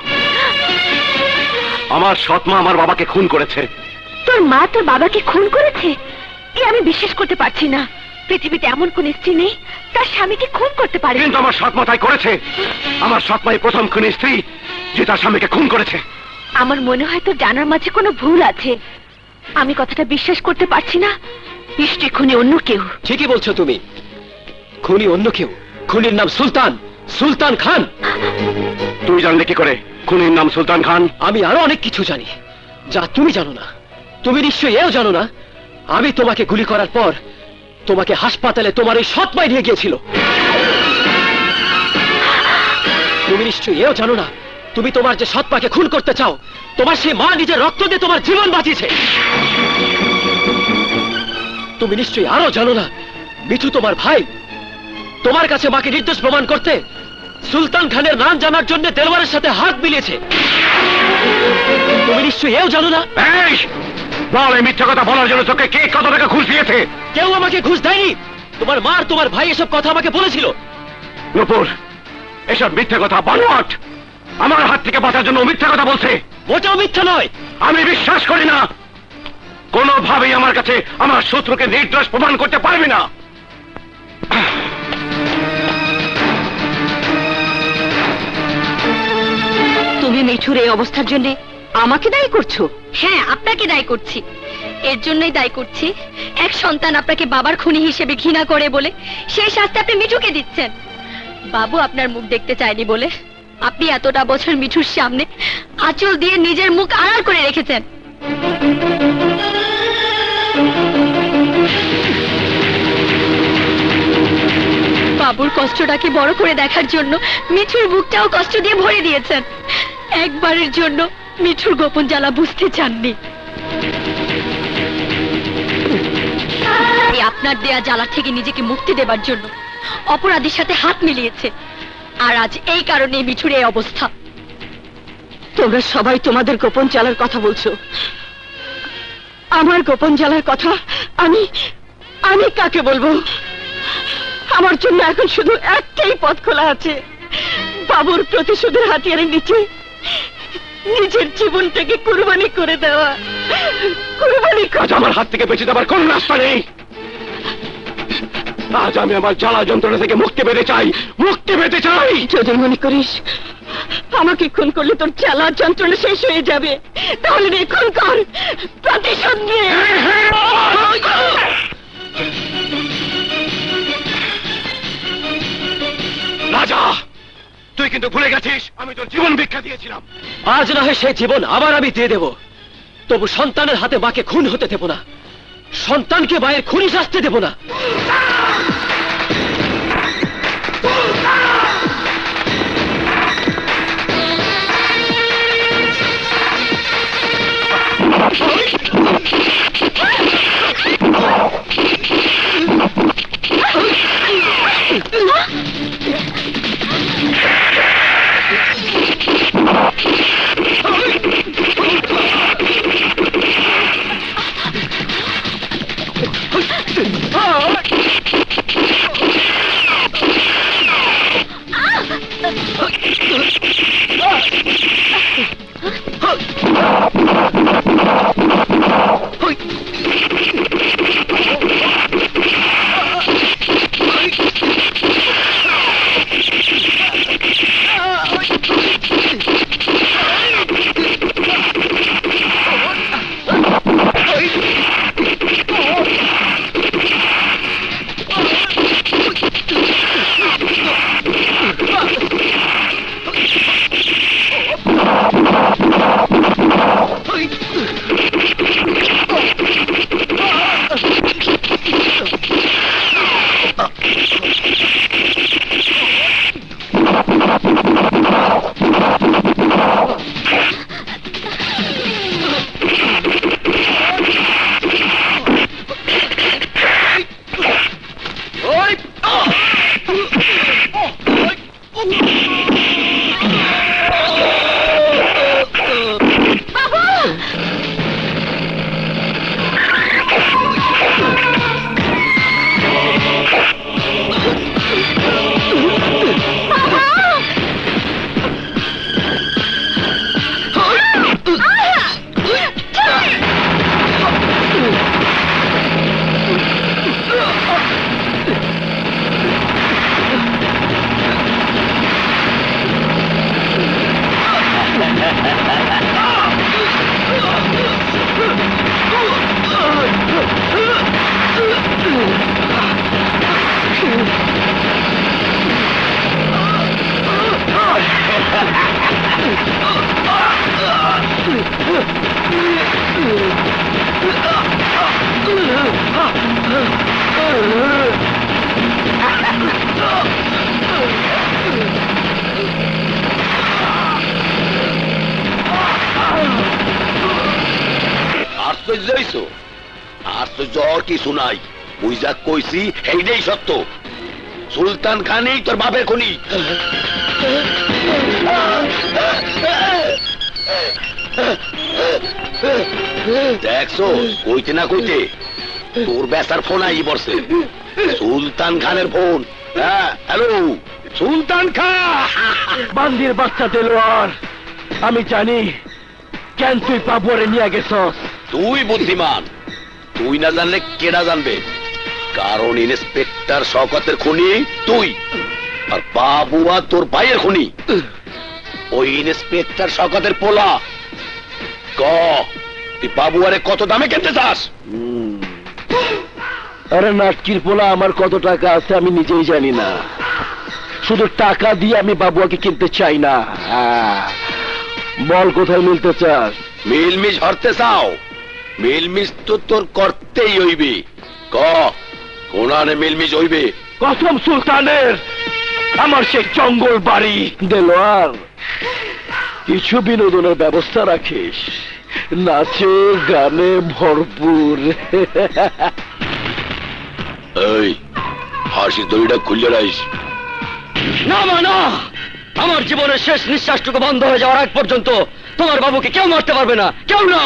আমার সৎ মা আমার বাবাকে খুন করেছে। তোর মা তোর বাবাকে খুন করেছে? এ আমি বিশ্বাস করতে পারছি না। পৃথিবীতে এমন কোন স্ত্রী নেই তার স্বামীকে খুন করতে পারে। কিন্তু আমার সৎ মা তাই করেছে। আমার সৎ মাই প্রথম খুনি স্ত্রী যে তার স্বামীকে খুন করেছে। আমার মনে হয় তোর জানার মাঝে কোনো ভুল আছে। আমি কথাটা বিশ্বাস করতে পারছি না। নিশ্চয়ই খুনি অন্য কেউ। ঠিকই বলছো তুমি, খুনি অন্য কেউ। খুনির নাম সুলতান, সুলতান খান। তুই জানলে কি করে খুনির নাম সুলতান খান? আমি আরো অনেক কিছু জানি যা তুমি জানো না। তুমি নিশ্চয়ই এও জানো না আমি তোমাকে গুলি করার পর তোমাকে হাসপাতালে তোমার এই সৎ মাই নিয়ে গিয়েছিল। তুমি নিশ্চয়ই এও জানো না তুমি তোমার যে সৎ মাকে খুন করতে চাও, তোমার সেই মা নিজের রক্ত দিয়ে তোমার জীবন বাঁচিয়েছে। তুমি নিশ্চয়ই আরো জানো না মিঠু তোমার ভাই তোমার কাছে মাকে নির্দোষ প্রমাণ করতে সুলতান খানের নাম জানার জন্য দেলওয়ারের সাথে হাত মিলিয়েছে। তুমি নিশ্চয়ই এও জানো না। বল এই মিথ্যা কথা বলার জন্য তোকে কে কত টাকা ঘুষ দিয়েছে? কেউ আমাকে ঘুষ দেয়নি। তোমার মা আর তোমার ভাই এসব কথা আমাকে বলেছিল। নূপুর এসব মিথ্যা কথা বানোয়াট। আমার হাত থেকে বাঁচার জন্য মিথ্যা কথা বলছে। ওটাও মিথ্যা নয়। আমি বিশ্বাস করি না। কোনোভাবেই আমার কাছে আমার শত্রুকে নির্দোষ প্রমাণ করতে পারবি না। তুমি মিঠুর এই অবস্থার জন্য আমাকে দায়ী করছো? হ্যাঁ, আপনাকে দায়ী করছি। এর জন্যই দায়ী করছি এক সন্তান আপনাকে বাবার খুনি হিসেবে ঘৃণা করে বলে সেই শাস্তি আপনি মিঠুকে দিচ্ছেন। বাবু আপনার মুখ দেখতে চায়নি বলে আপনি এতটা বছর মিঠুর সামনে আঁচল দিয়ে নিজের মুখ আড়াল করে রেখেছেন। বাবুর কষ্টটাকে বড় করে দেখার জন্য মিঠুর বুকটাও কষ্ট দিয়ে ভরে দিয়েছেন। একবারের জন্য মিঠুর গোপন জ্বালা বুঝতে চাননি। আপনার দেয়া জ্বালা থেকে নিজেকে মুক্তি দেবার জন্য অপরাধীর সাথে হাত মিলিয়েছে, আর আজ এই কারণে মিঠুর এই অবস্থা। তোমরা সবাই তোমাদের গোপন জ্বালার কথা বলছো, আমার গোপন জ্বালার কথা আমি আমি কাকে বলবো? আমার জন্য এখন শুধু একটাই পথ খোলা আছে, বাবুর প্রতিশোধের হাতিয়ারের নিচে নিজের জীবনটাকে কুরবানি করে দেওয়া। কুরবানি আজ আমার হাত থেকে বেঁচে দেওয়ার কোন রাস্তা নেই। আজ আমি আমার জ্বালা যন্ত্রণা থেকে মুক্তি পেতে চাই, মুক্তি পেতে চাই। যদি মনে করিস আমাকে খুন করলে তোর জ্বালা যন্ত্রণা শেষ হয়ে যাবে, তাহলে রে খুন কর, প্রতিশোধ নে। রাজা, তুই কিন্তু ভুলে গেছিস আমি তোর জীবন ভিক্ষা দিয়েছিলাম। আজ না হয় সেই জীবন আবার আমি দিয়ে দেব, তবু সন্তানের হাতে মাকে খুন হতে দেব না, সন্তানকে মায়ের খুনি শাস্তি দেব না। কিছু নাই, বুঝা কইছি এইটাই সত্য। সুলতান খানই তোর বাপের খুনি। দেখছো কইতে না কইতে তোর বেচার ফোন আই পড়ছে, সুলতান খানের ফোন। হ্যাঁ, হ্যালো সুলতান খান। বান্দির বাচ্চা দেলোয়ার, আমি জানি কেন তুই বাবুরে নিয়ে গেছস। তুই বুদ্ধিমান, তুই না জানলে কেডা জানবে? কারণ ইন্সপেক্টর শওকতের খুনি তুই, আর বাবুয়া তোর ভাইয়ের খুনি। ওই ইন্সপেক্টর শওকতের পোলা। ক তুই বাবুয়ারে কত দামে কিনতে চাস? আরে নাটকির পোলা, আমার কত টাকা আছে আমি নিজেই জানি না, শুধু টাকা দিয়ে আমি বাবুয়াকে কিনতে চাই না। বল কোথায় মিলতে চাস? মিলমিশ হরতে চাও? মিলমিশ তো তোর করতেই হইবে। ক কোনানে মিলমিশ হইবে? কসম সুলতানের, আমার সেই জঙ্গল বাড়ি। দেলোয়ার, কিছু বিনোদনের ব্যবস্থা রাখিস, নাচে গানে ভরপুর। এই ফাঁসির দড়িটা খুললে রাইস। না মা না, আমার জীবনের শেষ নিঃশ্বাসটুকু বন্ধ হয়ে যাওয়ার আগ পর্যন্ত তোমার বাবুকে কেউ মারতে পারবে না, কেউ না।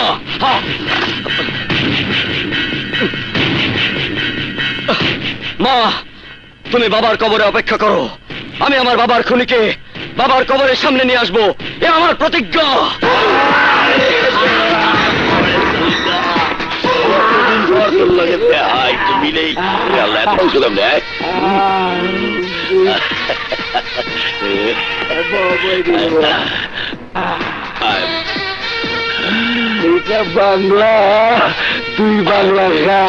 মা, তুমি বাবার কবরে অপেক্ষা করো, আমি আমার বাবার খুনিকে বাবার কবরের সামনে নিয়ে আসবো, এ আমার প্রতিজ্ঞা। বাংলা, তুই বাংলা খা।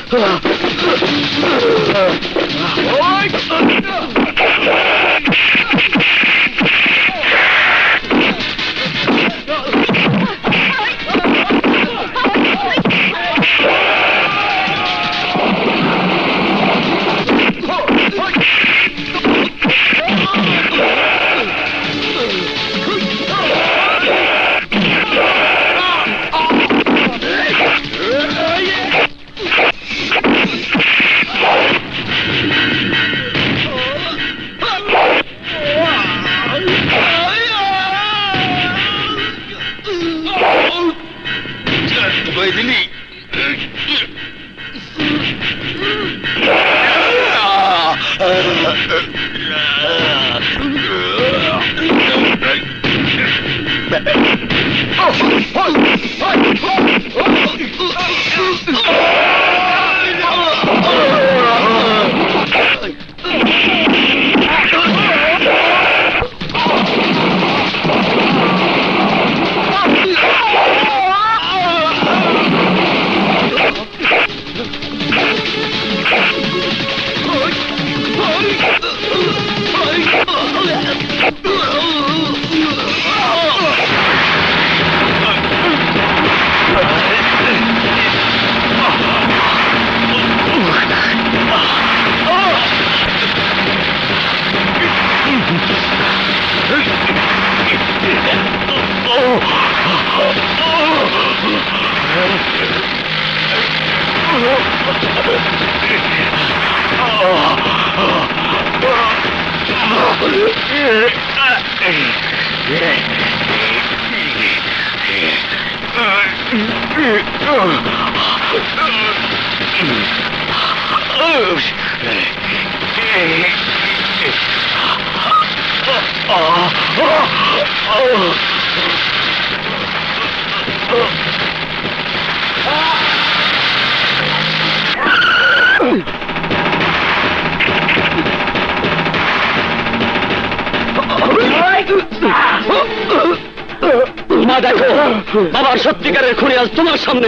মা দেখো, বাবার সত্যিকারের খুনি আজ তোমার সামনে।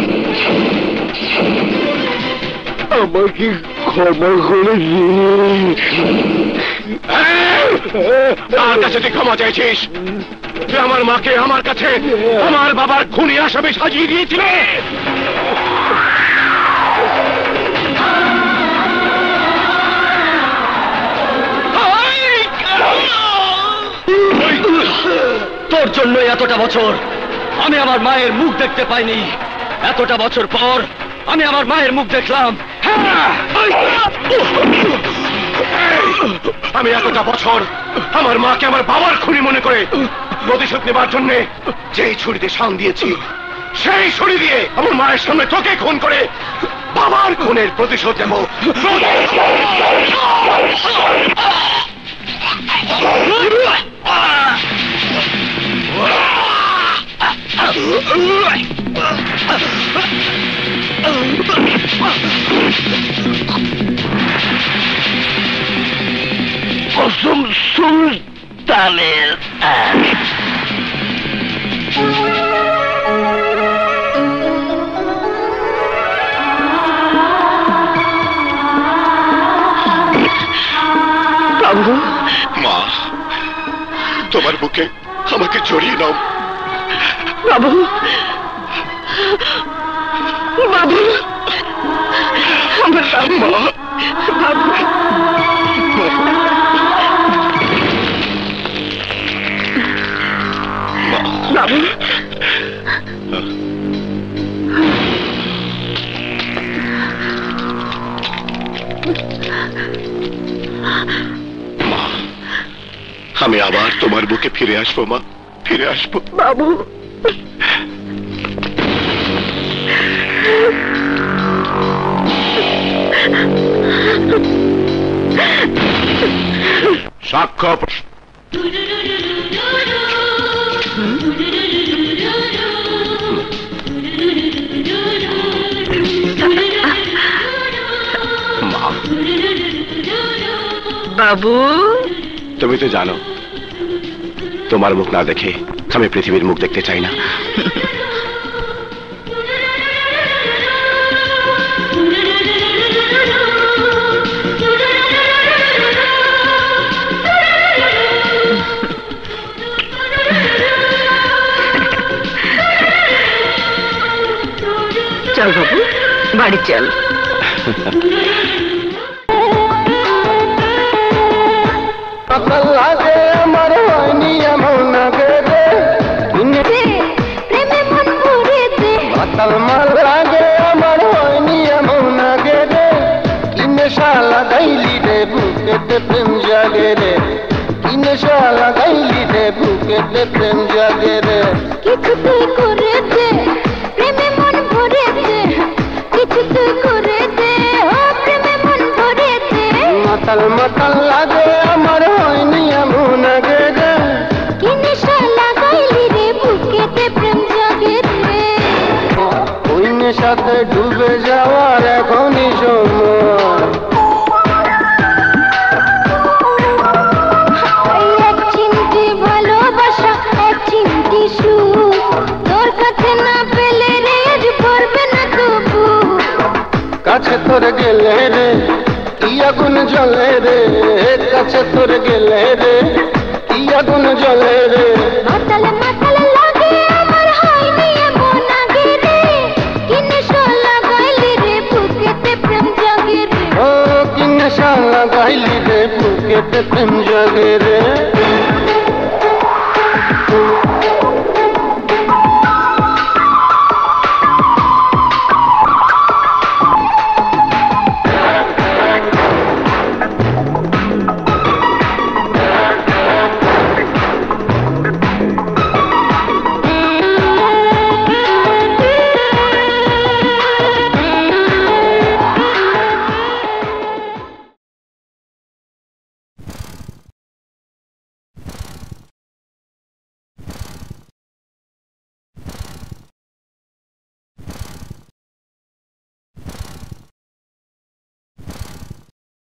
আমাকে ক্ষমা করে তার কাছে তুই ক্ষমা চাইছিস? তুই আমার মাকে আমার কাছে আমার বাবার খুনি আসামি সাজিয়ে দিয়েছিলে। তোর জন্য এতটা বছর আমি আমার মায়ের মুখ দেখতে পাইনি, এতটা বছর পর আমি আমার মায়ের মুখ দেখলাম। আমি এতটা বছর আমার মাকে আমার বাবার খুনি মনে করে প্রতিশোধ নেবার জন্য যেই ছুরিতে শান দিয়েছি, সেই ছুরি দিয়ে আমার মায়ের সামনে তোকে খুন করে বাবার খুনের প্রতিশোধ দেব। কসম সুলতানের। বাবু, মা তোমার বুকে আমাকে জড়িয়ে নাও। বাবু, বাবু, আমার বাবু, বাবু, বাবু, আমি আবার তোমার বুকে ফিরে আসবো মা, ফিরে আসবো। বাবু, সাক্ষ্য বাবু, তুমি তো জানো তোমার মুখ না দেখে আমি পৃথিবীর মুখ দেখতে চাই না। Thank you. চল বাবু, বাড়ি চল। লাগে আমার হয়নি এমন আগে রে, প্রেমে মন ভরেছে। মাতাল মাল লাগে আমার হয়নি এমন আগে রে, কি নেশা লাগাইলি রে বুকেতে প্রেম জাগে রে, কি নেশা লাগাইলি রে বুকেতে প্রেম জাগে রে। কিছু তুই করেছে, প্রেমে মন ভরেছে, কিছু তুই করেছে, ও প্রেমে মন ভরেছে। মাতাল মাতাল লাগে আমার হয়নি এমন আগে রে, কি নেশা লাগাইলি রে বুকেতে প্রেম জাগে রে। ওই নেশাতে ডুবে যাওয়ার এখনই সময়। এক চিমটি ভালোবাসা, এক চিমটি সুখ, তোর কাছে না পেলে রে আজ পড়বে না তবু। কাছে তোর গেলে রে কি আগুন জ্বলে রে, কাছে তোর গেলে রে কি আগুন জ্বলে রে। মাতাল মাতাল লাগে আমার হয়নি এমন আগে রে, কি নেশা লাগাইলি রে বুকেতে প্রেম জাগে রে। ও কি নেশা লাগাইলি রে বুকেতে প্রেম জাগে রে।